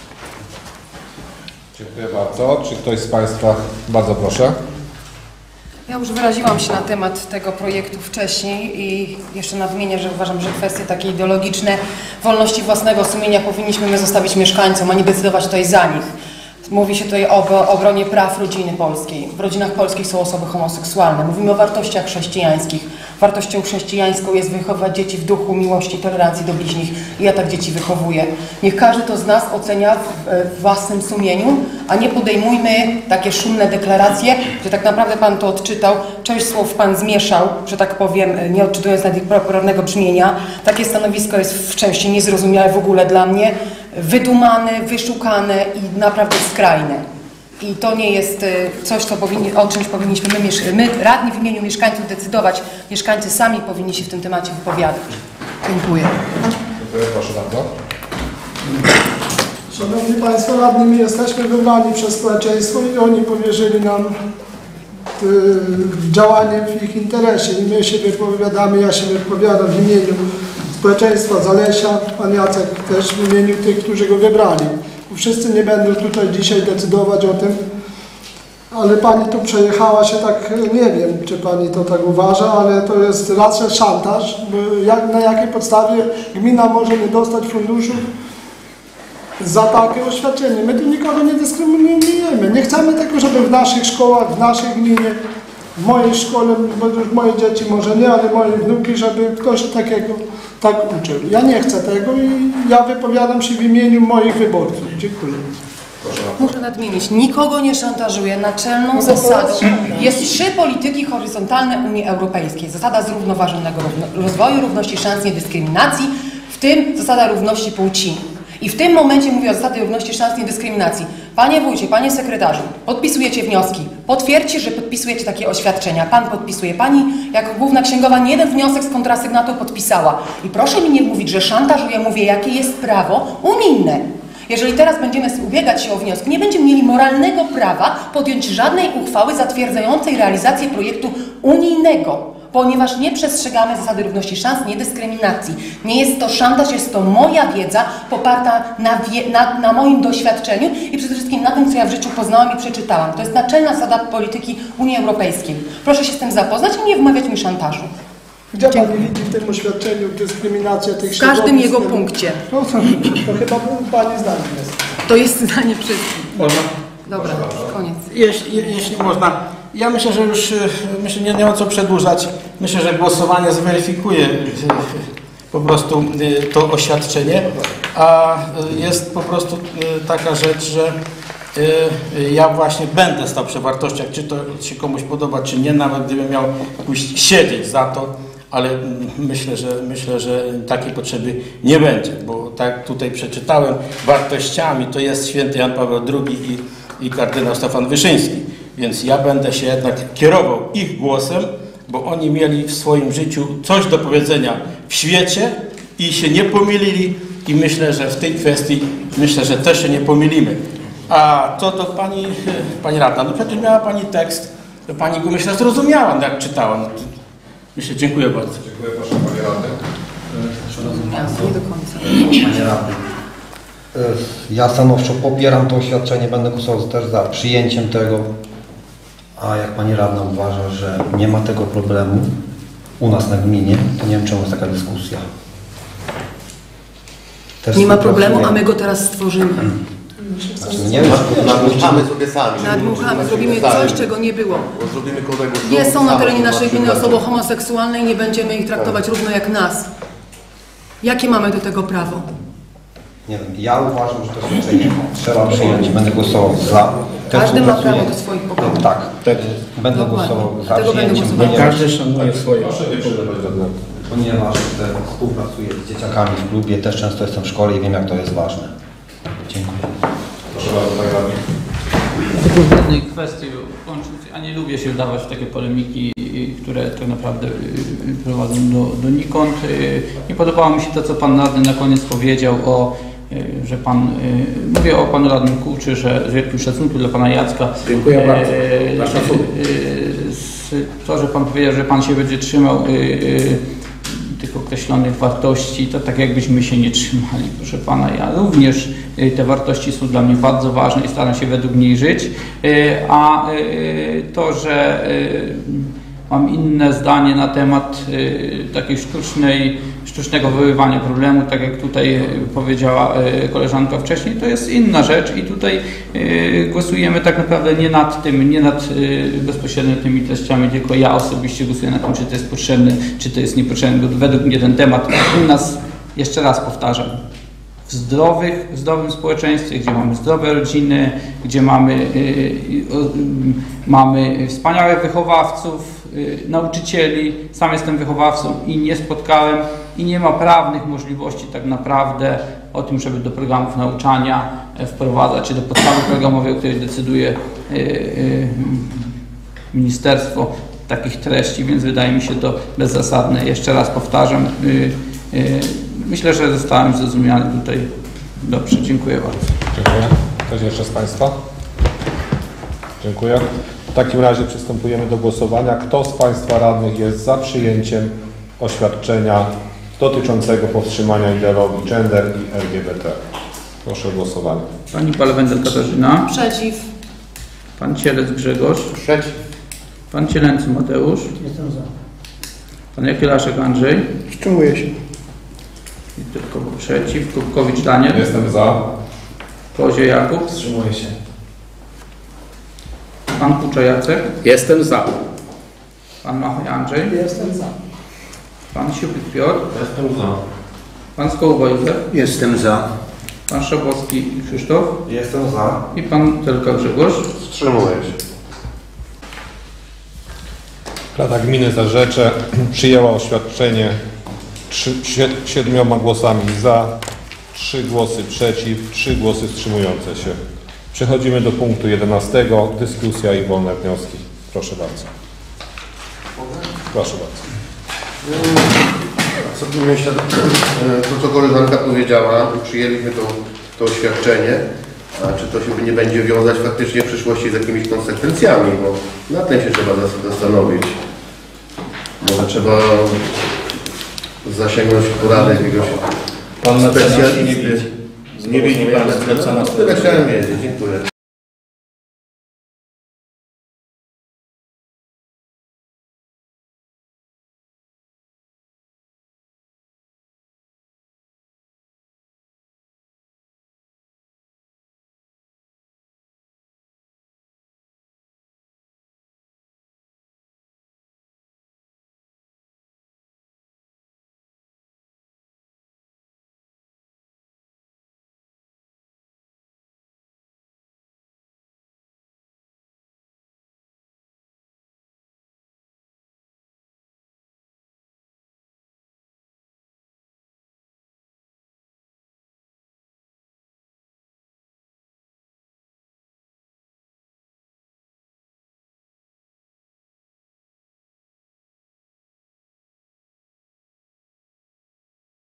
Dziękuję bardzo. Czy ktoś z Państwa? Bardzo proszę. Ja już wyraziłam się na temat tego projektu wcześniej i jeszcze nadmienię, że uważam, że kwestie takie ideologiczne wolności własnego sumienia powinniśmy my zostawić mieszkańcom, a nie decydować tutaj za nich. Mówi się tutaj o obronie praw rodziny polskiej. W rodzinach polskich są osoby homoseksualne. Mówimy o wartościach chrześcijańskich. Wartością chrześcijańską jest wychowywać dzieci w duchu miłości, tolerancji do bliźnich. I ja tak dzieci wychowuję. Niech każdy to z nas ocenia w własnym sumieniu, a nie podejmujmy takie szumne deklaracje, że tak naprawdę Pan to odczytał. Część słów Pan zmieszał, że tak powiem, nie odczytując nawet ich poprawnego brzmienia. Takie stanowisko jest w części niezrozumiałe w ogóle dla mnie. Wydumane, wyszukane i naprawdę skrajne. I to nie jest coś, o czymś powinniśmy my, radni w imieniu mieszkańców, decydować. Mieszkańcy sami powinni się w tym temacie wypowiadać. Dziękuję. Dziękuję, proszę bardzo. Szanowni Państwo, radnymi jesteśmy wybrani przez społeczeństwo i oni powierzyli nam działanie w ich interesie. I my się wypowiadamy, ja się wypowiadam w imieniu społeczeństwa Zalesia, pan Jacek też w imieniu tych, którzy go wybrali. Wszyscy nie będą tutaj dzisiaj decydować o tym, Ale pani tu przejechała się tak, nie wiem, czy pani to tak uważa, ale to jest raczej szantaż. Na jakiej podstawie gmina może nie dostać funduszów za takie oświadczenie? My tu nikogo nie dyskryminujemy. Nie chcemy tego, żeby w naszych szkołach, w naszej gminie, w mojej szkole, bo już moje dzieci może nie, ale moje wnuki, żeby ktoś takiego tak uczył. Ja nie chcę tego i ja wypowiadam się w imieniu moich wyborców. Dziękuję. Muszę nadmienić, nikogo nie szantażuję. Naczelną zasadą jest 3 polityki horyzontalne Unii Europejskiej. Zasada zrównoważonego rozwoju, równości szans, niedyskryminacji, w tym zasada równości płci. I w tym momencie mówię o zasadzie równości szans, niedyskryminacji. Panie wójcie, panie sekretarzu, podpisujecie wnioski. Potwierdźcie, że podpisujecie takie oświadczenia. Pan podpisuje. Pani jako główna księgowa nie jeden wniosek z kontrasygnatu podpisała. I proszę mi nie mówić, że szantażuję. Mówię, jakie jest prawo unijne. Jeżeli teraz będziemy ubiegać się o wnioski, nie będziemy mieli moralnego prawa podjąć żadnej uchwały zatwierdzającej realizację projektu unijnego, ponieważ nie przestrzegamy zasady równości szans, niedyskryminacji. Nie jest to szantaż, jest to moja wiedza poparta na moim doświadczeniu i przede wszystkim na tym, co ja w życiu poznałam i przeczytałam. To jest naczelna zasada polityki Unii Europejskiej. Proszę się z tym zapoznać i nie wmawiać mi szantażu. Gdzie pani widzi w tym oświadczeniu dyskryminację tych W każdym jego punkcie. To chyba pani zdanie jest. To jest zdanie wszystkich. Można? Dobra, koniec. Jeśli można. Ja myślę, że już nie ma co przedłużać. Myślę, że głosowanie zweryfikuje po prostu to oświadczenie, a jest po prostu taka rzecz, że ja właśnie będę stał przy wartościach, czy to się komuś podoba, czy nie, nawet gdybym miał pójść siedzieć za to, ale myślę, że takiej potrzeby nie będzie, bo tak tutaj przeczytałem, wartościami to jest święty Jan Paweł II i kardynał Stefan Wyszyński, więc ja będę się jednak kierował ich głosem, bo oni mieli w swoim życiu coś do powiedzenia w świecie i się nie pomylili i myślę, że w tej kwestii też się nie pomylimy. A co do pani radna, no przecież miała pani tekst, to pani go myślę zrozumiała, jak czytała. No, myślę, dziękuję bardzo. Dziękuję, proszę panie radny. Nie do końca. Panie radny, ja stanowczo popieram to oświadczenie, będę głosował też za przyjęciem tego, a jak pani radna uważa, że nie ma tego problemu u nas na gminie, to nie wiem, czemu jest taka dyskusja. Też nie ma problemu, a my go teraz stworzymy. Znaczy, nie wiem, nadmuchamy sobie sami. Nadmuchamy, zrobimy coś, czego nie było. Zrobimy kodego. Są na terenie naszej gminy osoby homoseksualne i nie będziemy ich traktować równo jak nas. Jakie mamy do tego prawo? Nie wiem, ja uważam, że to oświadczenie trzeba przyjąć. Będę głosował za. Każdy ma prawo do swoich poglądów. Tak, będę głosował za przyjęciem. Każdy szanuje swoje. Ponieważ współpracuję z dzieciakami w klubie, też często jestem w szkole i wiem, jak to jest ważne. Dziękuję. Proszę bardzo, panie radny. Tylko w jednej kwestii, a nie lubię się wdawać w takie polemiki, które tak naprawdę prowadzą donikąd. Nie podobało mi się to, co pan radny na koniec powiedział że pan, mówię o panu radnym Kuczy, że z wielkim szacunku dla pana Jacka. Dziękuję bardzo. To, że pan powiedział, że pan się będzie trzymał tych określonych wartości, to tak jakbyśmy się nie trzymali, proszę pana. Ja również te wartości są dla mnie bardzo ważne i staram się według niej żyć, a to, że mam inne zdanie na temat takiej sztucznego wywoływania problemu, tak jak tutaj powiedziała koleżanka wcześniej, to jest inna rzecz i tutaj głosujemy tak naprawdę nie nad bezpośrednio tymi treściami, tylko ja osobiście głosuję na tym, czy to jest potrzebne, czy to jest niepotrzebne. Według mnie ten temat u nas, jeszcze raz powtarzam, w zdrowym społeczeństwie, gdzie mamy zdrowe rodziny, gdzie mamy wspaniałych wychowawców, nauczycieli. Sam jestem wychowawcą i nie spotkałem i nie ma prawnych możliwości tak naprawdę o tym, żeby do programów nauczania wprowadzać, czy do podstawy programowej, o której decyduje ministerstwo, takich treści, więc wydaje mi się to bezzasadne. Jeszcze raz powtarzam, myślę, że zostałem zrozumiany tutaj dobrze. Dziękuję bardzo. Dziękuję. Ktoś jeszcze z państwa? Dziękuję. W takim razie przystępujemy do głosowania. Kto z państwa radnych jest za przyjęciem oświadczenia dotyczącego powstrzymania ideologii gender i LGBT? Proszę o głosowanie. Pani Palewendel Katarzyna. Przeciw. Pan Cielec Grzegorz. Przeciw. Pan Cielęcy Mateusz. Jestem za. Pan Jakielaszek Andrzej. Wstrzymuję się. I tylko przeciw. Kubkowicz Daniel. Jestem za. Kozie Jakub. Wstrzymuję się. Pan Kucza Jacek. Jestem za. Pan Machaj Andrzej. Jestem za. Pan Siupik Piotr. Jestem za. Pan Skołuba Józef. Jestem za. Pan Szabowski Krzysztof. Jestem za. I pan Telka Grzegorz. Wstrzymuję się. Rada Gminy Zarzecze przyjęła oświadczenie 7 głosami za, 3 głosy przeciw, 3 głosy wstrzymujące się. Przechodzimy do punktu 11. Dyskusja i wolne wnioski. Proszę bardzo. Proszę bardzo. Co tu myślę, to co koleżanka powiedziała, przyjęliśmy to oświadczenie, a czy to się nie będzie wiązać faktycznie w przyszłości z jakimiś konsekwencjami, bo na tym się trzeba zastanowić. Może trzeba zasięgnąć porady jakiegoś Pan specjalisty. nie widzi pan specjalistę. Tyle chciałem wiedzieć, dziękuję.